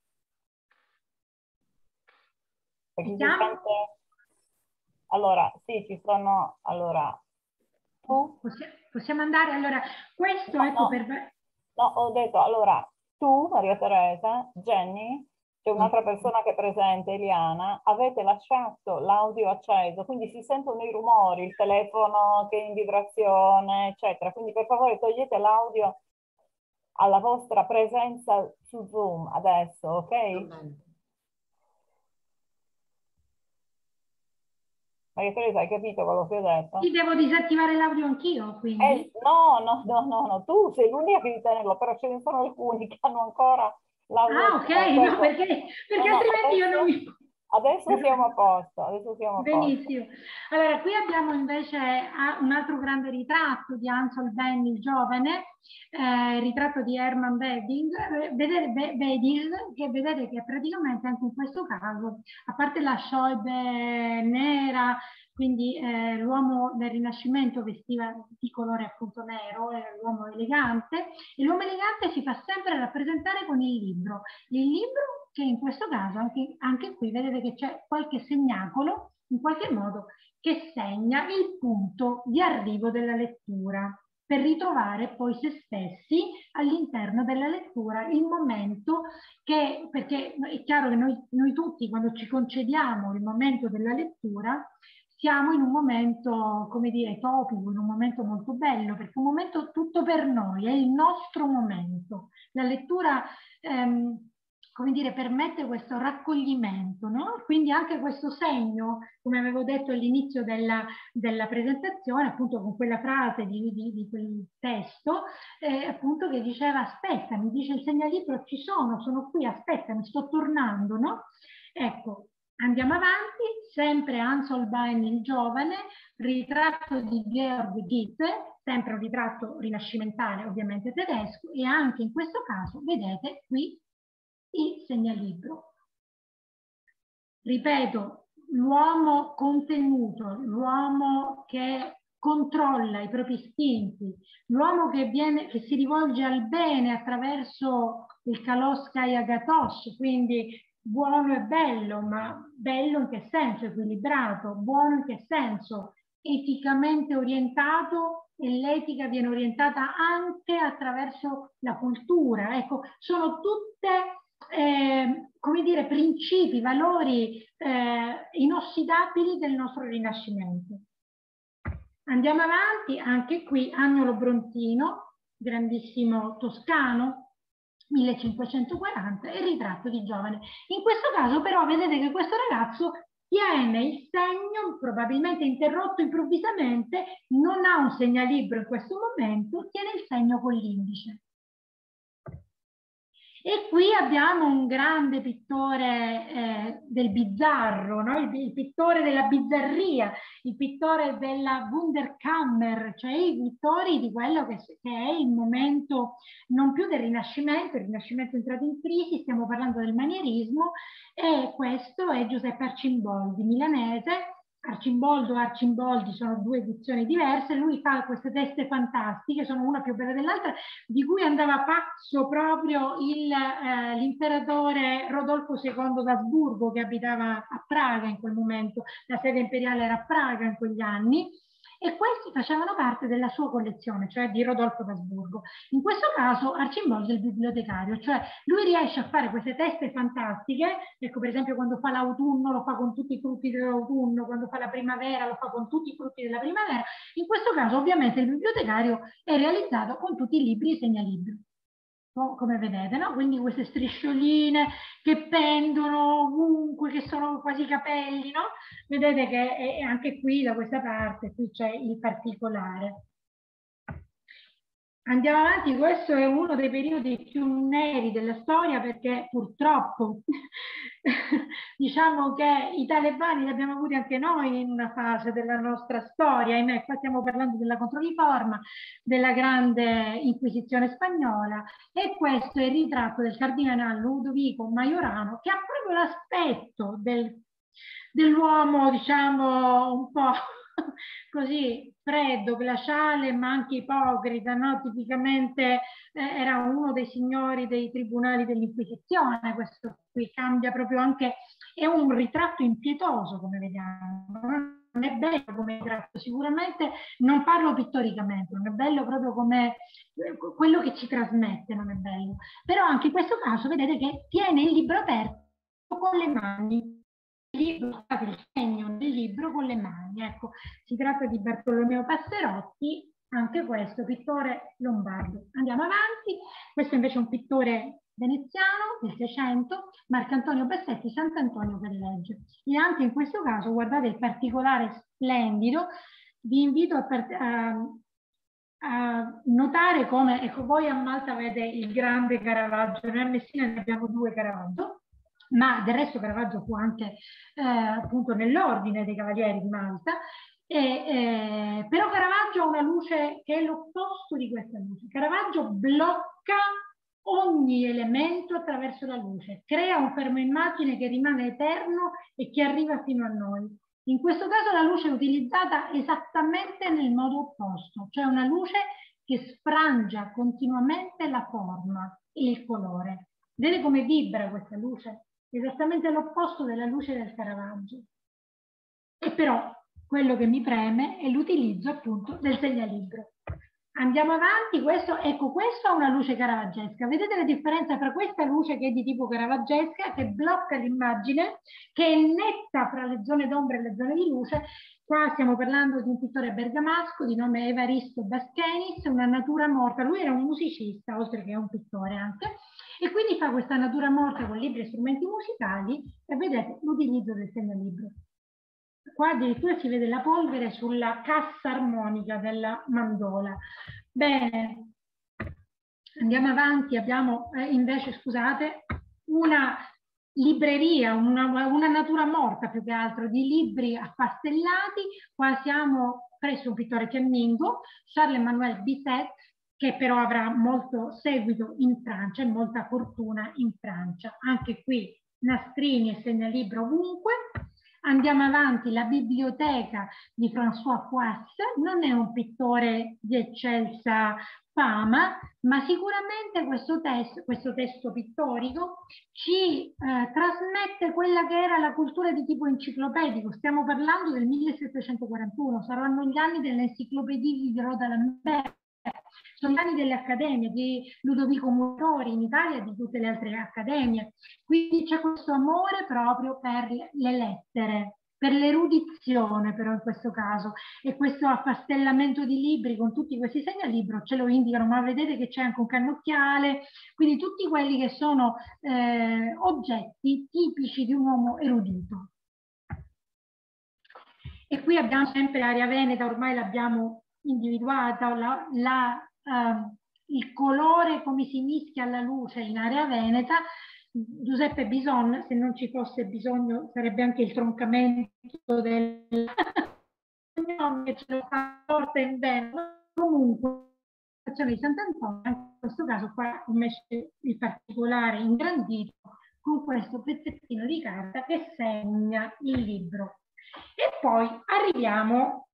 Perché si sente... Allora, sì, ci sono... Allora, tu? Possiamo andare? Allora, questo No, ecco no, per... no, ho detto, allora, tu, Maria Teresa, Jenny, c'è un'altra persona che è presente, Eliana, avete lasciato l'audio acceso, quindi si sentono i rumori, il telefono che è in vibrazione, eccetera. Quindi per favore togliete l'audio alla vostra presenza su Zoom adesso, ok? Maria Teresa, hai capito quello che ho detto? Sì, devo disattivare l'audio anch'io, quindi? No, tu sei l'unica che devi tenerlo, però ce ne sono alcuni che hanno ancora l'audio Ok, acceso. no, perché altrimenti io non mi... Adesso siamo a posto, Benissimo. Allora, qui abbiamo invece un altro grande ritratto di Ansel Benny, il giovane, ritratto di Herman Beding, che vedete che praticamente anche in questo caso, a parte la Schäuble nera, quindi l'uomo del Rinascimento vestiva di colore appunto nero, era l'uomo elegante, e l'uomo elegante si fa sempre rappresentare con il libro che in questo caso anche qui vedete che c'è qualche segnacolo, in qualche modo, che segna il punto di arrivo della lettura, per ritrovare poi se stessi all'interno della lettura, il momento che, perché è chiaro che noi tutti quando ci concediamo il momento della lettura, siamo in un momento, come dire, topico, in un momento molto bello, perché è un momento tutto per noi, è il nostro momento. La lettura come dire, permette questo raccoglimento, no? Quindi anche questo segno, come avevo detto all'inizio della presentazione, appunto con quella frase di quel testo, appunto che diceva aspetta, mi dice il segnalibro ci sono qui, aspetta, mi sto tornando, no? Ecco, andiamo avanti, sempre Hans Holbein il giovane, ritratto di Georg Gitte, sempre un ritratto rinascimentale ovviamente tedesco, e anche in questo caso vedete qui il segnalibro. Ripeto, l'uomo contenuto, l'uomo che controlla i propri istinti, l'uomo che si rivolge al bene attraverso il Kaloskaya Gatos, quindi buono e bello, ma bello in che senso? Equilibrato, buono in che senso? Eticamente orientato, e l'etica viene orientata anche attraverso la cultura. Ecco, sono tutte come dire, principi, valori inossidabili del nostro Rinascimento. Andiamo avanti, anche qui Agnolo Bronzino, grandissimo toscano, 1540, e il ritratto di giovane. In questo caso però vedete che questo ragazzo tiene il segno, probabilmente interrotto improvvisamente, non ha un segnalibro in questo momento, tiene il segno con l'indice. E qui abbiamo un grande pittore del bizzarro, no? Il pittore della bizzarria, il pittore della Wunderkammer, cioè i pittori di quello che è il momento non più del Rinascimento, il Rinascimento è entrato in crisi, stiamo parlando del manierismo, e questo è Giuseppe Arcimboldi, milanese. Arcimboldo e Arcimboldi sono due edizioni diverse, lui fa queste teste fantastiche, sono una più bella dell'altra, di cui andava pazzo proprio l'imperatore Rodolfo II d'Asburgo, che abitava a Praga in quel momento, la sede imperiale era a Praga in quegli anni, e questi facevano parte della sua collezione, cioè di Rodolfo d'Asburgo. In questo caso Arcimboldo è il bibliotecario, cioè lui riesce a fare queste teste fantastiche, ecco per esempio quando fa l'autunno lo fa con tutti i frutti dell'autunno, quando fa la primavera lo fa con tutti i frutti della primavera, in questo caso ovviamente il bibliotecario è realizzato con tutti i libri e i segnalibri. Come vedete, no? Quindi queste striscioline che pendono ovunque, che sono quasi capelli, no? Vedete che è anche qui da questa parte, qui c'è il particolare. Andiamo avanti, questo è uno dei periodi più neri della storia perché purtroppo diciamo che i talebani li abbiamo avuti anche noi in una fase della nostra storia, ahimè, qua stiamo parlando della Controriforma, della grande Inquisizione spagnola, e questo è il ritratto del cardinale Ludovico Majorano, che ha proprio l'aspetto dell'uomo, diciamo, un po' così freddo, glaciale, ma anche ipocrita, no? Tipicamente era uno dei signori dei tribunali dell'Inquisizione, questo qui cambia proprio anche, è un ritratto impietoso come vediamo, non è bello come ritratto, sicuramente non parlo pittoricamente, non è bello proprio come quello che ci trasmette, non è bello, però anche in questo caso vedete che tiene il libro aperto con le mani, il segno del libro con le mani. Ecco, si tratta di Bartolomeo Passerotti, anche questo pittore lombardo. Andiamo avanti, questo invece è un pittore veneziano del 600, Marcantonio Bassetti, Sant'Antonio per legge. E anche in questo caso, guardate il particolare splendido, vi invito a notare come, ecco, voi a Malta avete il grande Caravaggio, noi a Messina ne abbiamo due Caravaggio, ma del resto Caravaggio fu anche appunto nell'ordine dei Cavalieri di Malta, però Caravaggio ha una luce che è l'opposto di questa luce. Caravaggio blocca ogni elemento attraverso la luce, crea un fermo immagine che rimane eterno e che arriva fino a noi. In questo caso la luce è utilizzata esattamente nel modo opposto, cioè una luce che sfrangia continuamente la forma e il colore. Vedete come vibra questa luce? Esattamente l'opposto della luce del Caravaggio. E però quello che mi preme è l'utilizzo appunto del segnalibro. Andiamo avanti, ecco, questo ha una luce caravaggesca. Vedete la differenza tra questa luce che è di tipo caravaggesca, che blocca l'immagine, che è netta fra le zone d'ombra e le zone di luce. Qua stiamo parlando di un pittore bergamasco di nome Evaristo Baschenis, una natura morta. Lui era un musicista, oltre che un pittore anche, e quindi fa questa natura morta con libri e strumenti musicali, e vedete l'utilizzo del segnalibro. Qua addirittura si vede la polvere sulla cassa armonica della mandola. Bene, andiamo avanti, abbiamo invece, scusate, una libreria, una natura morta più che altro, di libri affastellati. Qua siamo presso un pittore fiammingo, Charles-Emmanuel Bisset, che però avrà molto seguito in Francia e molta fortuna in Francia. Anche qui nastrini e segnalibro ovunque. Andiamo avanti, la biblioteca di François Fuas non è un pittore di eccelsa fama, ma sicuramente questo testo pittorico ci trasmette quella che era la cultura di tipo enciclopedico. Stiamo parlando del 1741, saranno gli anni dell'enciclopedia di Roda Lambert, sono gli anni delle accademie, di Ludovico Muratori in Italia e di tutte le altre accademie. Quindi c'è questo amore proprio per le lettere, per l'erudizione però in questo caso, e questo affastellamento di libri con tutti questi segnalibro ce lo indicano, ma vedete che c'è anche un cannocchiale, quindi tutti quelli che sono oggetti tipici di un uomo erudito. E qui abbiamo sempre l'area veneta, ormai l'abbiamo individuata, il colore come si mischia alla luce in area veneta. Giuseppe Bison, se non ci fosse bisogno, sarebbe anche il troncamento del che ce lo fa forte in bene. Comunque, di Sant'Antonio, in questo caso qua ho messo il particolare ingrandito con questo pezzettino di carta che segna il libro. E poi arriviamo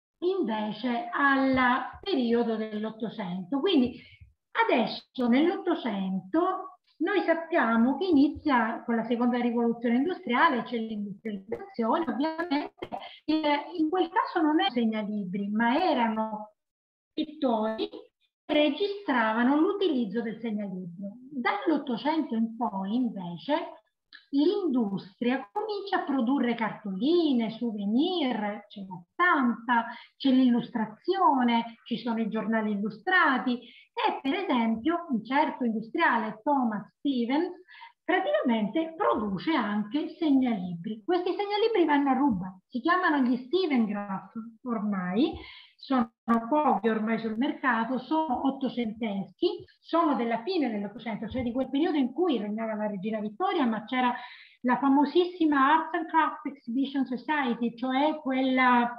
invece al periodo dell'Ottocento. Quindi adesso nell'Ottocento noi sappiamo che inizia con la seconda rivoluzione industriale, c'è l'industrializzazione, ovviamente in quel caso non erano segnalibri, ma erano pittori che registravano l'utilizzo del segnalibro. Dall'Ottocento in poi invece l'industria comincia a produrre cartoline, souvenir, c'è la stampa, c'è l'illustrazione, ci sono i giornali illustrati e per esempio un certo industriale Thomas Stevens praticamente produce anche segnalibri. Questi segnalibri vanno a ruba, si chiamano gli Stevengraph ormai, sono pochi ormai sul mercato, sono ottocenteschi, sono della fine dell'Ottocento, cioè di quel periodo in cui regnava la Regina Vittoria, ma c'era la famosissima Arts and Crafts Exhibition Society, cioè quella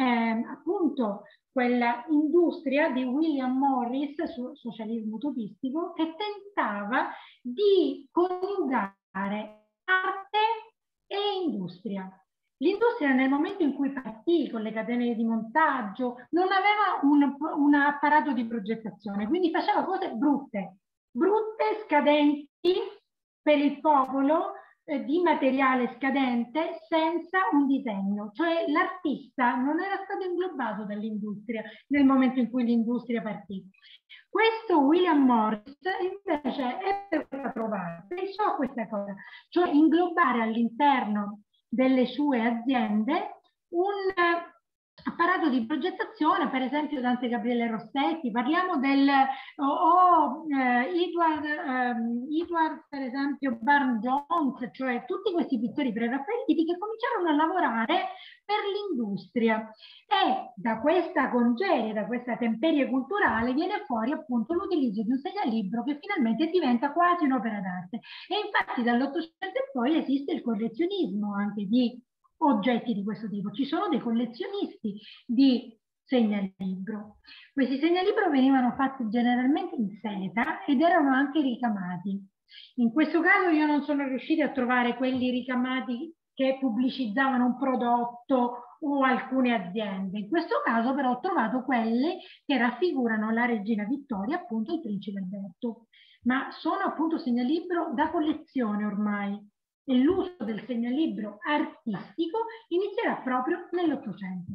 appunto quella industria di William Morris, socialismo utopistico, che tentava di coniugare arte e industria. L'industria nel momento in cui partì con le catene di montaggio non aveva un apparato di progettazione, quindi faceva cose brutte, scadenti per il popolo, di materiale scadente senza un disegno, cioè l'artista non era stato inglobato dall'industria nel momento in cui l'industria partì. Questo William Morris invece ebbe questa trovata, pensò a questa cosa, cioè inglobare all'interno delle sue aziende un apparato di progettazione, per esempio Dante Gabriele Rossetti, parliamo del Edward per esempio Burne Jones, cioè tutti questi pittori preraffaelliti che cominciarono a lavorare per l'industria e da questa congerie, da questa temperie culturale viene fuori appunto l'utilizzo di un segnalibro che finalmente diventa quasi un'opera d'arte e infatti dall'Ottocento in poi esiste il collezionismo anche di oggetti di questo tipo. Ci sono dei collezionisti di segnalibro. Questi segnalibro venivano fatti generalmente in seta ed erano anche ricamati. In questo caso io non sono riuscita a trovare quelli ricamati che pubblicizzavano un prodotto o alcune aziende. In questo caso però ho trovato quelle che raffigurano la Regina Vittoria, appunto il Principe Alberto. Ma sono appunto segnalibro da collezione ormai. E l'uso del segnalibro artistico inizierà proprio nell'Ottocento.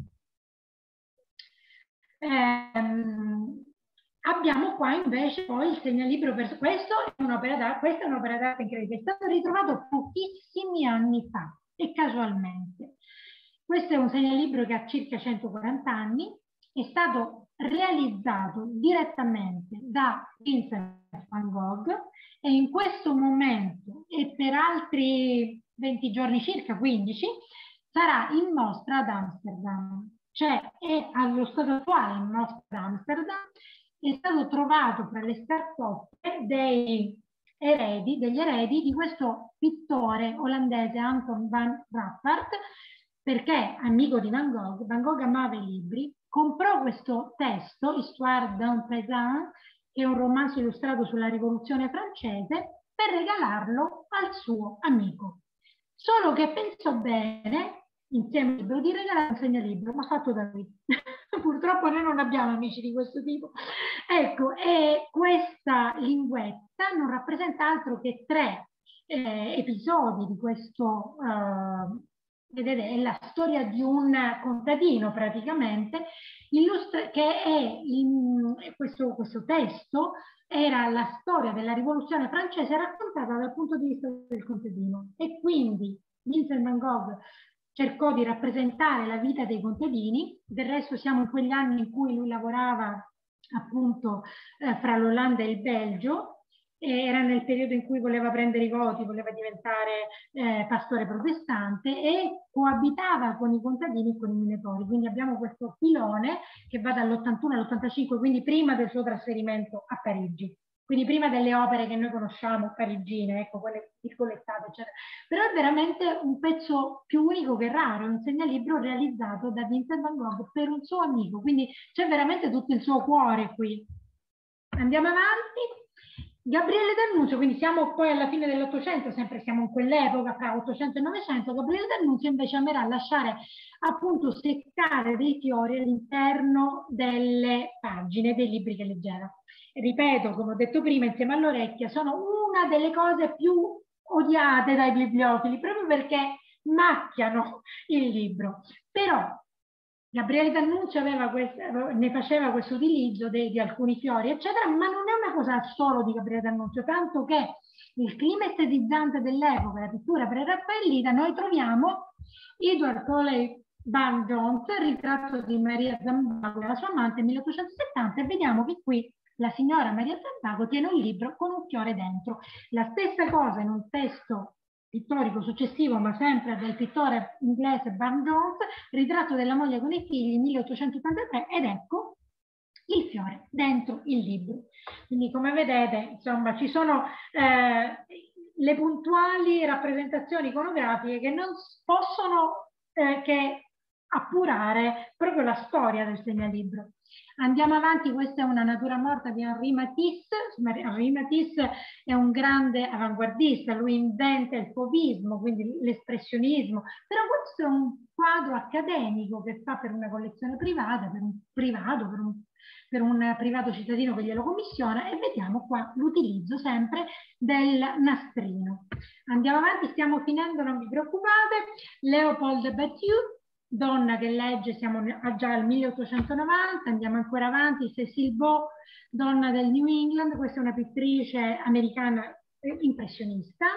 Abbiamo qua invece poi il segnalibro, questa è un'opera d'arte incredibile, è stato ritrovato pochissimi anni fa e casualmente. Questo è un segnalibro che ha circa 140 anni, è stato realizzato direttamente da Vincent van Gogh e in questo momento e per altri 20 giorni circa, 15, sarà in mostra ad Amsterdam. Cioè è allo stato attuale in mostra ad Amsterdam, è stato trovato fra le scartoffie degli eredi di questo pittore olandese Anton van Rappert, perché amico di Van Gogh amava i libri, comprò questo testo, Histoire d'un paysan, che è un romanzo illustrato sulla rivoluzione francese, per regalarlo al suo amico. Solo che pensò bene, insieme al libro, di regalare un segnalibro, ma fatto da lui. Purtroppo noi non abbiamo amici di questo tipo. Ecco, e questa linguetta non rappresenta altro che 3 episodi di questo... vedete, è la storia di un contadino praticamente, che è questo testo era la storia della rivoluzione francese raccontata dal punto di vista del contadino e quindi Vincent van Gogh cercò di rappresentare la vita dei contadini, del resto siamo in quegli anni in cui lui lavorava appunto fra l'Olanda e il Belgio era nel periodo in cui voleva prendere i voti, voleva diventare pastore protestante e coabitava con i contadini e con i minatori. Quindi abbiamo questo filone che va dall'81 all'85, quindi prima del suo trasferimento a Parigi. Quindi prima delle opere che noi conosciamo parigine, ecco, quelle virgolettate, eccetera. Però è veramente un pezzo più unico che raro, un segnalibro realizzato da Vincent van Gogh per un suo amico, quindi c'è veramente tutto il suo cuore qui. Andiamo avanti. Gabriele D'Annunzio, quindi siamo poi alla fine dell'Ottocento, sempre siamo in quell'epoca fra 800 e 900, Gabriele D'Annunzio invece amerà lasciare appunto seccare dei fiori all'interno delle pagine dei libri che leggeva. E ripeto, come ho detto prima, insieme all'orecchia, sono una delle cose più odiate dai bibliofili, proprio perché macchiano il libro. Però Gabriele D'Annunzio ne faceva questo utilizzo di alcuni fiori, eccetera, ma non è una cosa solo di Gabriele D'Annunzio, tanto che il clima estetizzante dell'epoca, la pittura preraffaellita, noi troviamo Edward Coley Burne Jones, ritratto di Maria Zambago e la sua amante 1870, e vediamo che qui la signora Maria Zambago tiene un libro con un fiore dentro. La stessa cosa in un testo pittorico successivo, ma sempre del pittore inglese Burne Jones, ritratto della moglie con i figli 1883, ed ecco il fiore dentro il libro. Quindi come vedete, insomma, ci sono le puntuali rappresentazioni iconografiche che non possono che appurare proprio la storia del segnalibro. Andiamo avanti, questa è una natura morta di Henri Matisse. Henri Matisse è un grande avanguardista, lui inventa il fauvismo, quindi l'espressionismo, però questo è un quadro accademico che fa per una collezione privata, per un privato cittadino che glielo commissiona, e vediamo qua l'utilizzo sempre del nastrino. Andiamo avanti, stiamo finendo, non vi preoccupate. Léopold Bathieu, donna che legge, siamo già al 1890, andiamo ancora avanti. Cécile Beau, donna del New England, questa è una pittrice americana impressionista.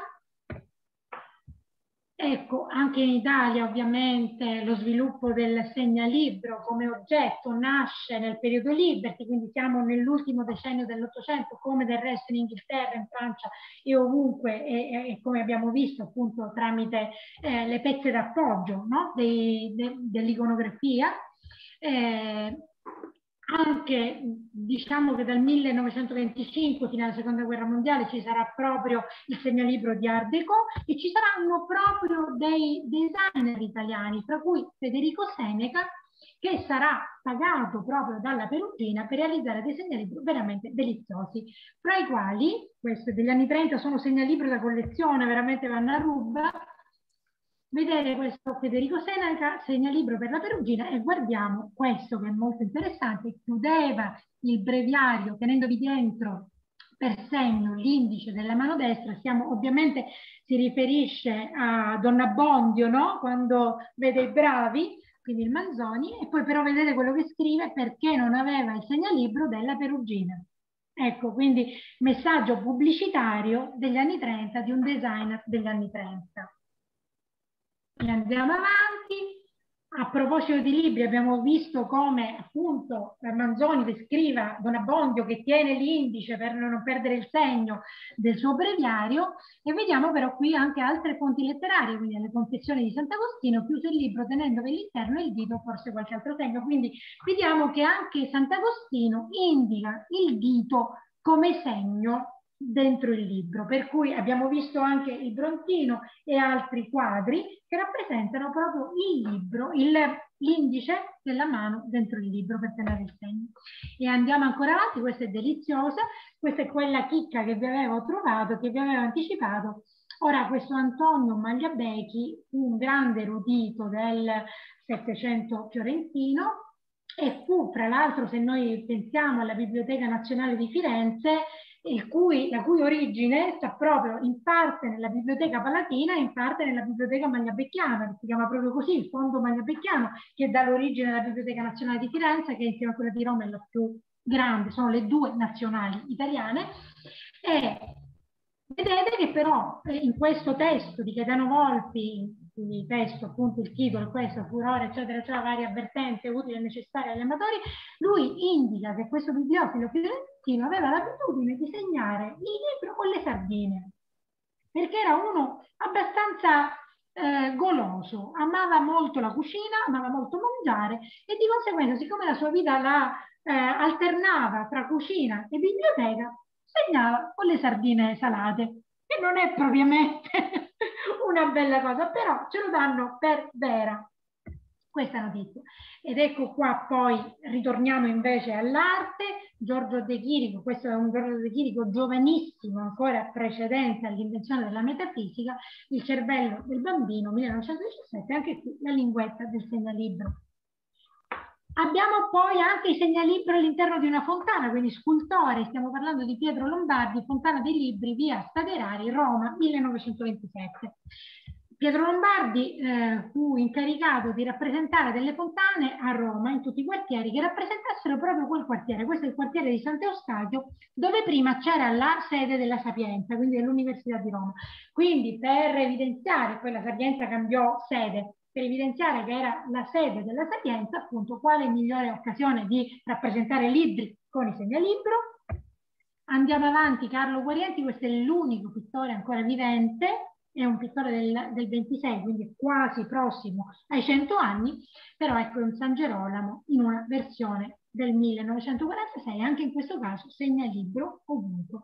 Ecco, anche in Italia ovviamente lo sviluppo del segnalibro come oggetto nasce nel periodo Liberty, quindi siamo nell'ultimo decennio dell'Ottocento, come del resto in Inghilterra, in Francia e ovunque, e come abbiamo visto appunto tramite le pezze d'appoggio, no? Dell'iconografia. Anche diciamo che dal 1925 fino alla seconda guerra mondiale ci sarà proprio il segnalibro di Art Deco e ci saranno proprio dei designer italiani, tra cui Federico Seneca, che sarà pagato proprio dalla Perugina per realizzare dei segnalibri veramente deliziosi, fra i quali, questi degli anni 30 sono segnalibri da collezione, veramente vanno a ruba. Vedete questo Federico Seneca, segnalibro per la Perugina, e guardiamo questo che è molto interessante, chiudeva il breviario tenendovi dentro per segno l'indice della mano destra. Ovviamente si riferisce a Don Abbondio, no? Quando vede i bravi, quindi il Manzoni, e poi però vedete quello che scrive, perché non aveva il segnalibro della Perugina. Ecco, quindi messaggio pubblicitario degli anni 30 di un designer degli anni 30. E andiamo avanti. A proposito di libri, abbiamo visto come appunto Manzoni descriva Don Abbondio che tiene l'indice per non perdere il segno del suo breviario, e vediamo però qui anche altre fonti letterarie, quindi le Confessioni di Sant'Agostino, chiuso il libro tenendovi all'interno il dito, forse qualche altro segno, quindi vediamo che anche Sant'Agostino indica il dito come segno dentro il libro, per cui abbiamo visto anche il Brontino e altri quadri che rappresentano proprio il libro, l'indice della mano dentro il libro per tenere il segno. E andiamo ancora avanti, questa è deliziosa, questa è quella chicca che vi avevo trovato, che vi avevo anticipato. Ora, questo Antonio Magliabechi, un grande erudito del Settecento fiorentino, e fu, tra l'altro, se noi pensiamo alla Biblioteca Nazionale di Firenze, la cui origine sta proprio in parte nella Biblioteca Palatina e in parte nella Biblioteca Magliabecchiana, che si chiama proprio così, il Fondo Magliabecchiano, che dà l'origine alla Biblioteca Nazionale di Firenze, che insieme a quella di Roma è la più grande, sono le due nazionali italiane. E vedete che però in questo testo di Gaetano Volpi, quindi testo, appunto il titolo, questo, furore, eccetera, eccetera, varie avvertenze utili e necessarie agli amatori, lui indica che questo bibliofilo fiorentino aveva l'abitudine di segnare il libro con le sardine, perché era uno abbastanza goloso, amava molto la cucina, amava molto mangiare e di conseguenza, siccome la sua vita la alternava tra cucina e biblioteca, segnava con le sardine salate, che non è propriamente una bella cosa, però ce lo danno per vera questa notizia. Ed ecco qua poi ritorniamo invece all'arte. Giorgio De Chirico, questo è un Giorgio De Chirico giovanissimo, ancora precedente all'invenzione della metafisica, Il cervello del bambino, 1917, anche qui la linguetta del segnalibro. Abbiamo poi anche i segnalibri all'interno di una fontana, quindi scultore, stiamo parlando di Pietro Lombardi, Fontana dei Libri, via Staderari, Roma, 1927. Pietro Lombardi fu incaricato di rappresentare delle fontane a Roma, in tutti i quartieri, che rappresentassero proprio quel quartiere. Questo è il quartiere di Sant'Eustachio, dove prima c'era la sede della Sapienza, quindi dell'Università di Roma. Quindi per evidenziare, poi la Sapienza cambiò sede, per evidenziare che era la sede della Sapienza, appunto, quale migliore occasione di rappresentare libri con i segnalibro. Andiamo avanti, Carlo Guarienti, questo è l'unico pittore ancora vivente, è un pittore del 26, quindi quasi prossimo ai 100 anni, però ecco un San Gerolamo in una versione del 1946, anche in questo caso segnalibro ovunque.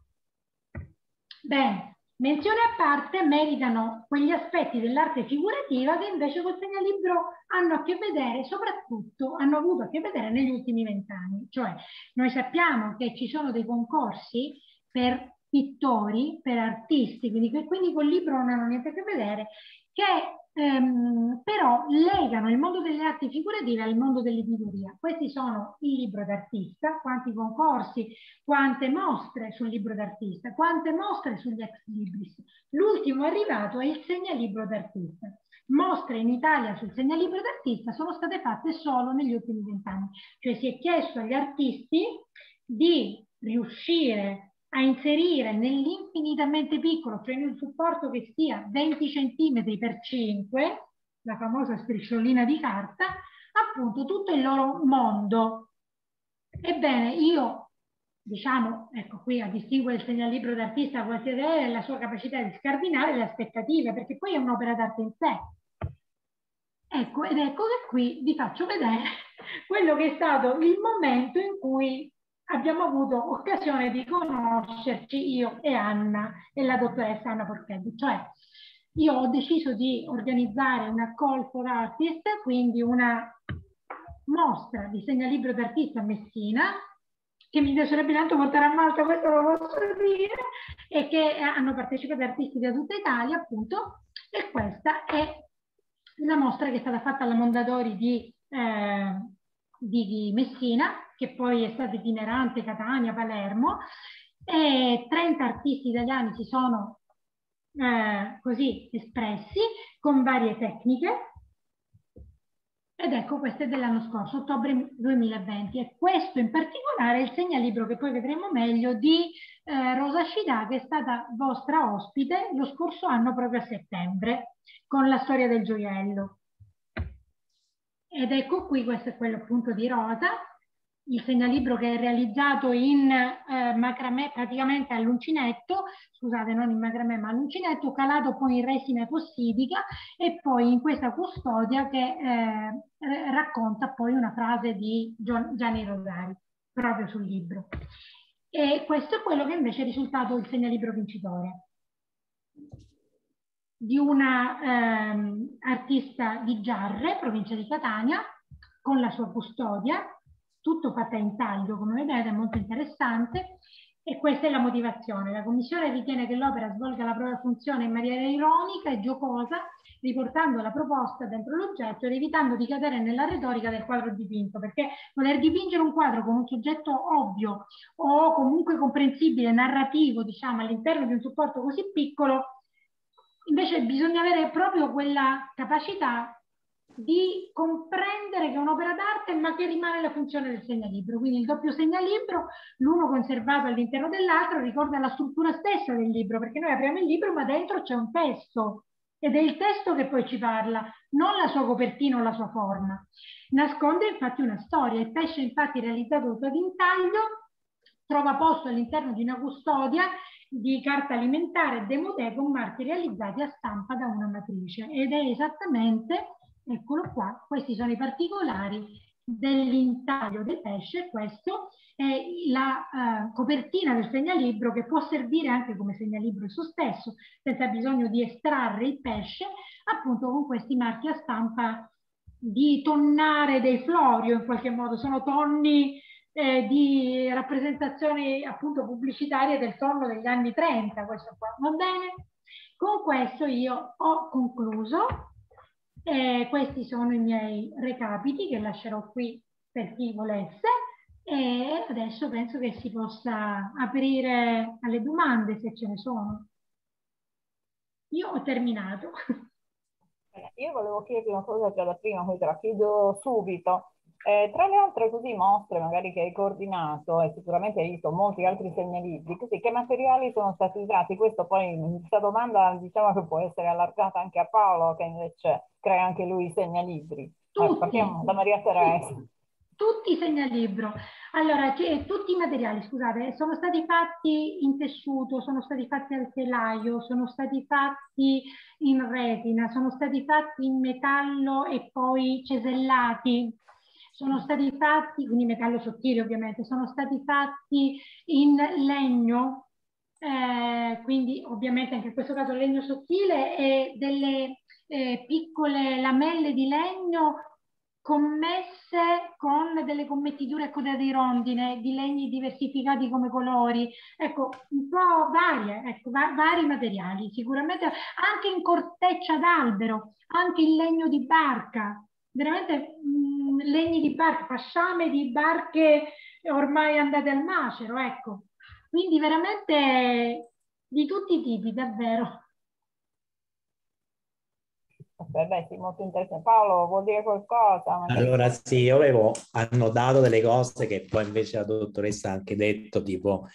Bene. Menzione a parte meritano quegli aspetti dell'arte figurativa che invece col segnalibro hanno a che vedere, soprattutto hanno avuto a che vedere negli ultimi 20 anni. Cioè noi sappiamo che ci sono dei concorsi per pittori, per artisti, quindi col libro non hanno niente a che vedere, che però legano il mondo delle arti figurative al mondo dell'editoria. Questi sono il libro d'artista, quanti concorsi, quante mostre sul libro d'artista, quante mostre sugli ex libris. L'ultimo arrivato è il segnalibro d'artista. Mostre in Italia sul segnalibro d'artista sono state fatte solo negli ultimi 20 anni. Cioè si è chiesto agli artisti di riuscire a inserire nell'infinitamente piccolo, cioè in un supporto che sia 20 cm per 5, la famosa strisciolina di carta, appunto tutto il loro mondo. Ebbene, io, diciamo, ecco qui a distinguere il segnalibro d'artista qualsiasi è la sua capacità di scardinare le aspettative, perché poi è un'opera d'arte in sé. Ecco, ed ecco che qui vi faccio vedere quello che è stato il momento in cui abbiamo avuto occasione di conoscerci io e Anna e la dottoressa Anna Porchelli. Cioè, io ho deciso di organizzare una call for artist, quindi una mostra di segnalibro d'artista a Messina, che mi piacerebbe tanto portare a Malta, questo lo posso dire, e che hanno partecipato artisti da tutta Italia, appunto, e questa è una mostra che è stata fatta alla Mondadori di Messina, che poi è stata itinerante, Catania, Palermo, e 30 artisti italiani si sono così espressi con varie tecniche. Ed ecco, questo è dell'anno scorso, ottobre 2020, e questo in particolare è il segnalibro che poi vedremo meglio di Rosa Scidà, che è stata vostra ospite lo scorso anno proprio a settembre, con la storia del gioiello. Ed ecco qui, questo è quello appunto di Rosa, il segnalibro che è realizzato in macramè, praticamente all'uncinetto, scusate, non in macramè ma all'uncinetto, calato poi in resina epossidica e poi in questa custodia che racconta poi una frase di Gianni Rodari, proprio sul libro. E questo è quello che invece è risultato il segnalibro vincitore di una artista di Giarre, provincia di Catania, con la sua custodia, tutto fatta in taglio, come vedete, è molto interessante, e questa è la motivazione. La Commissione ritiene che l'opera svolga la propria funzione in maniera ironica e giocosa, riportando la proposta dentro l'oggetto ed evitando di cadere nella retorica del quadro dipinto, perché voler dipingere un quadro con un soggetto ovvio o comunque comprensibile, narrativo, diciamo, all'interno di un supporto così piccolo, invece bisogna avere proprio quella capacità di comprendere che è un'opera d'arte ma che rimane la funzione del segnalibro. Quindi il doppio segnalibro, l'uno conservato all'interno dell'altro, ricorda la struttura stessa del libro, perché noi apriamo il libro ma dentro c'è un testo ed è il testo che poi ci parla, non la sua copertina o la sua forma. Nasconde infatti una storia. Il pesce infatti realizzato ad intaglio trova posto all'interno di una custodia di carta alimentare demodè con marchi realizzati a stampa da una matrice, ed è esattamente, eccolo qua, questi sono i particolari dell'intaglio del pesce. Questo è la copertina del segnalibro, che può servire anche come segnalibro esso stesso, senza bisogno di estrarre il pesce, appunto con questi marchi a stampa di tonnare dei Florio, in qualche modo sono tonni di rappresentazioni appunto pubblicitarie del tonno degli anni 30, questo qua, va bene? Con questo io ho concluso. Questi sono i miei recapiti che lascerò qui per chi volesse, e adesso penso che si possa aprire alle domande, se ce ne sono. Io ho terminato. Io volevo chiederti una cosa già da prima, poi te la chiedo subito. Tra le altre così mostre magari che hai coordinato, e sicuramente hai visto molti altri segnalibri, così che materiali sono stati usati? Questo poi, questa domanda diciamo che può essere allargata anche a Paolo, che invece crea anche lui segnalibri. Partiamo da Maria Teresa. Tutti i segnalibro. Allora, tutti i materiali, scusate, sono stati fatti in tessuto, sono stati fatti al telaio, sono stati fatti in retina, sono stati fatti in metallo e poi cesellati, sono stati fatti, quindi metallo sottile ovviamente, sono stati fatti in legno, quindi ovviamente anche in questo caso legno sottile, e delle piccole lamelle di legno commesse con delle commettiture a coda di rondine, di legni diversificati come colori, ecco, un po' varie, ecco, vari materiali, sicuramente anche in corteccia d'albero, anche in legno di barca, veramente legni di barca, fasciame di barche ormai andate al macero, ecco, quindi veramente di tutti i tipi, davvero. Beh, sì, molto interessante. Paolo, vuol dire qualcosa? Allora sì, io avevo annotato delle cose che poi invece la dottoressa ha anche detto, tipo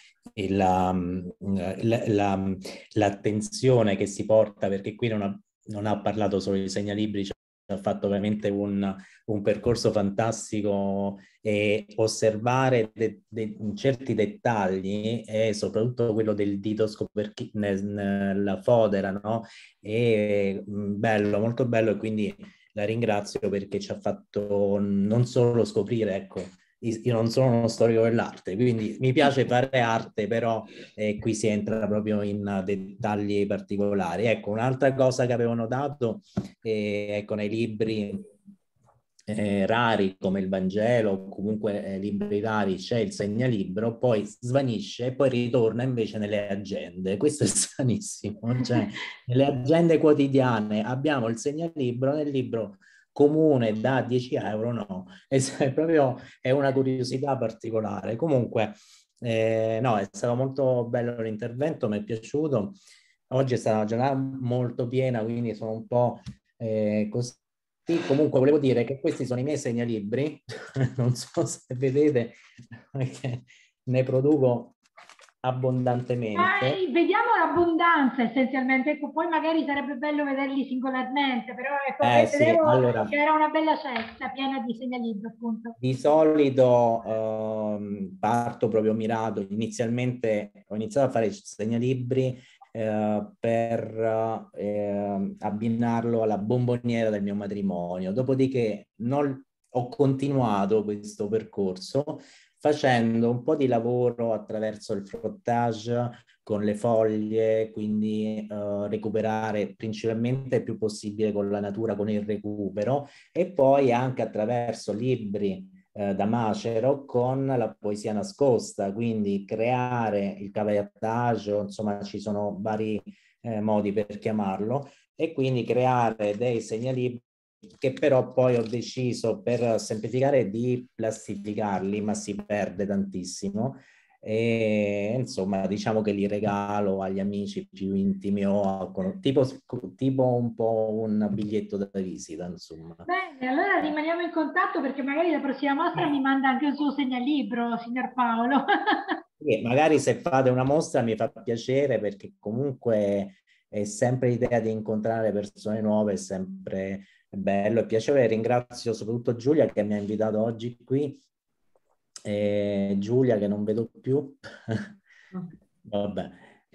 l'attenzione che si porta, perché qui non ha parlato solo di segnalibri, cioè ha fatto veramente un percorso fantastico, e osservare certi dettagli, e soprattutto quello del dito nella fodera, no? E bello, molto bello, e quindi la ringrazio perché ci ha fatto non solo scoprire, ecco, io non sono uno storico dell'arte, quindi mi piace fare arte, però qui si entra proprio in dettagli particolari. Ecco, un'altra cosa che avevo notato, ecco, nei libri rari come il Vangelo, o comunque libri rari, c'è il segnalibro, poi svanisce e poi ritorna invece nelle agende. Questo è stranissimo, cioè nelle agende quotidiane abbiamo il segnalibro, nel libro comune da 10 euro no, è una curiosità particolare. Comunque no, è stato molto bello l'intervento, mi è piaciuto. Oggi è stata una giornata molto piena, quindi sono un po' così. Comunque volevo dire che questi sono i miei segnalibri, non so se vedete, perché ne produco abbondantemente. Vediamo l'abbondanza essenzialmente, ecco, poi magari sarebbe bello vederli singolarmente, però ecco, vedevo allora, che era una bella cesta piena di segnalibri, appunto. di solito parto proprio mirato. Inizialmente ho iniziato a fare segnalibri per abbinarlo alla bomboniera del mio matrimonio. Dopodiché ho continuato questo percorso facendo un po' di lavoro attraverso il frottage con le foglie, quindi recuperare principalmente il più possibile con la natura, con il recupero, e poi anche attraverso libri da macero con la poesia nascosta, quindi creare il cavallettaggio, insomma ci sono vari modi per chiamarlo, e quindi creare dei segnalibri che però poi ho deciso, per semplificare, di plastificarli, ma si perde tantissimo, e insomma diciamo che li regalo agli amici più intimi, o tipo un po' un biglietto da visita, insomma. Bene, allora rimaniamo in contatto, perché magari la prossima mostra mi manda anche il suo segnalibro, signor Paolo. Magari se fate una mostra mi fa piacere, perché comunque è sempre l'idea di incontrare persone nuove, è sempre bello e piacevole. Ringrazio soprattutto Giulia che mi ha invitato oggi qui, Giulia che non vedo più, vabbè,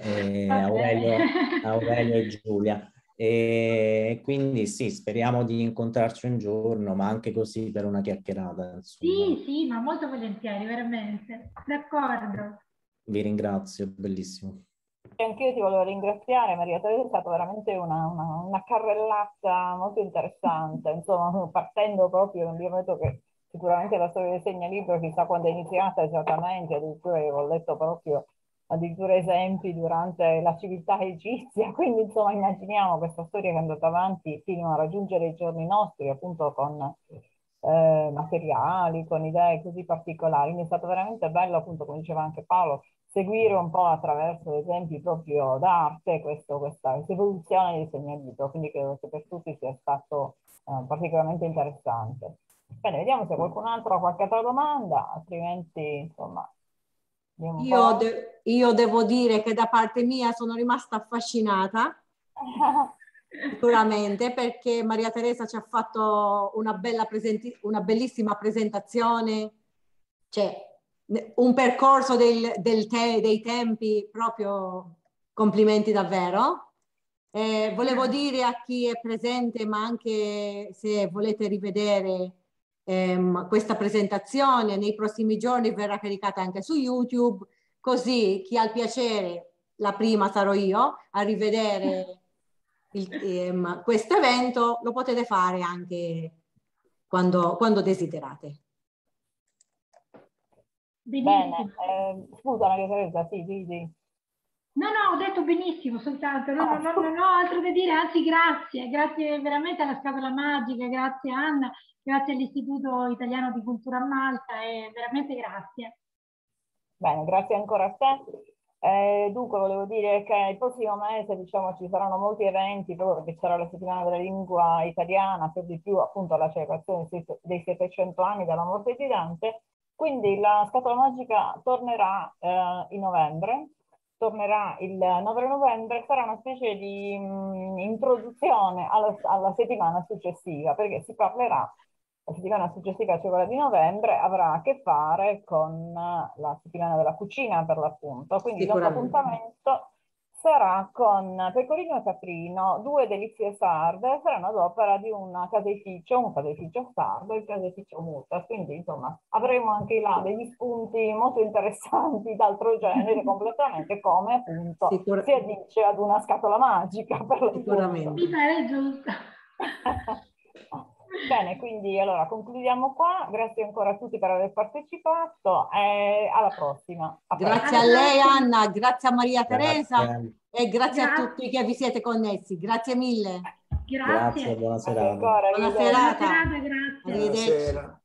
Aurelio e Giulia. E quindi sì, speriamo di incontrarci un giorno, ma anche così per una chiacchierata, insomma. Sì, ma molto volentieri, veramente. D'accordo. Vi ringrazio, bellissimo. Anch'io ti volevo ringraziare, Maria Teresa, è stata veramente una carrellata molto interessante, insomma, partendo proprio, io vedo che sicuramente la storia del segnalibro, chissà quando è iniziata esattamente, addirittura io ho letto proprio addirittura esempi durante la civiltà egizia, quindi insomma immaginiamo questa storia che è andata avanti fino a raggiungere i giorni nostri, appunto con materiali, con idee così particolari. Mi è stato veramente bello, appunto, come diceva anche Paolo, seguire un po' attraverso esempi proprio d'arte questa evoluzione del segnalibro, quindi credo che per tutti sia stato particolarmente interessante. Bene, vediamo se qualcun altro ha qualche altra domanda, altrimenti insomma... Io devo dire che da parte mia sono rimasta affascinata, sicuramente, perché Maria Teresa ci ha fatto una bellissima presentazione, cioè un percorso dei tempi, proprio complimenti davvero. Volevo dire a chi è presente, ma anche se volete rivedere questa presentazione nei prossimi giorni verrà caricata anche su YouTube, così chi ha il piacere, la prima sarò io, a rivedere questo evento, lo potete fare anche quando desiderate. Bene, scusa Maria Teresa, sì, sì. No, ho detto benissimo, soltanto, non ho altro da dire, anzi grazie veramente alla Scatola Magica, grazie Anna, grazie all'Istituto Italiano di Cultura a Malta e veramente grazie. Bene, grazie ancora a te. Dunque volevo dire che il prossimo mese diciamo ci saranno molti eventi, proprio perché sarà la settimana della lingua italiana, per di più appunto la celebrazione dei 700 anni dalla morte di Dante, quindi la Scatola Magica tornerà in novembre. Tornerà il 9 novembre, sarà una specie di introduzione alla settimana successiva, perché si parlerà, la settimana successiva, cioè quella di novembre, avrà a che fare con la settimana della cucina per l'appunto, quindi il nostro appuntamento sarà con Pecorino e Caprino, due delizie sarde, saranno ad opera di un caseificio sardo, il caseificio Muta, quindi insomma avremo anche là degli spunti molto interessanti d'altro genere, completamente come appunto si addice ad una scatola magica per l'appunto. Mi pare giusto. Bene, quindi allora concludiamo qua, grazie ancora a tutti per aver partecipato e alla prossima. Grazie a lei Anna, grazie a Maria Teresa e grazie a tutti che vi siete connessi, grazie mille. Grazie, buona serata. Buona serata. Grazie. Arrivederci.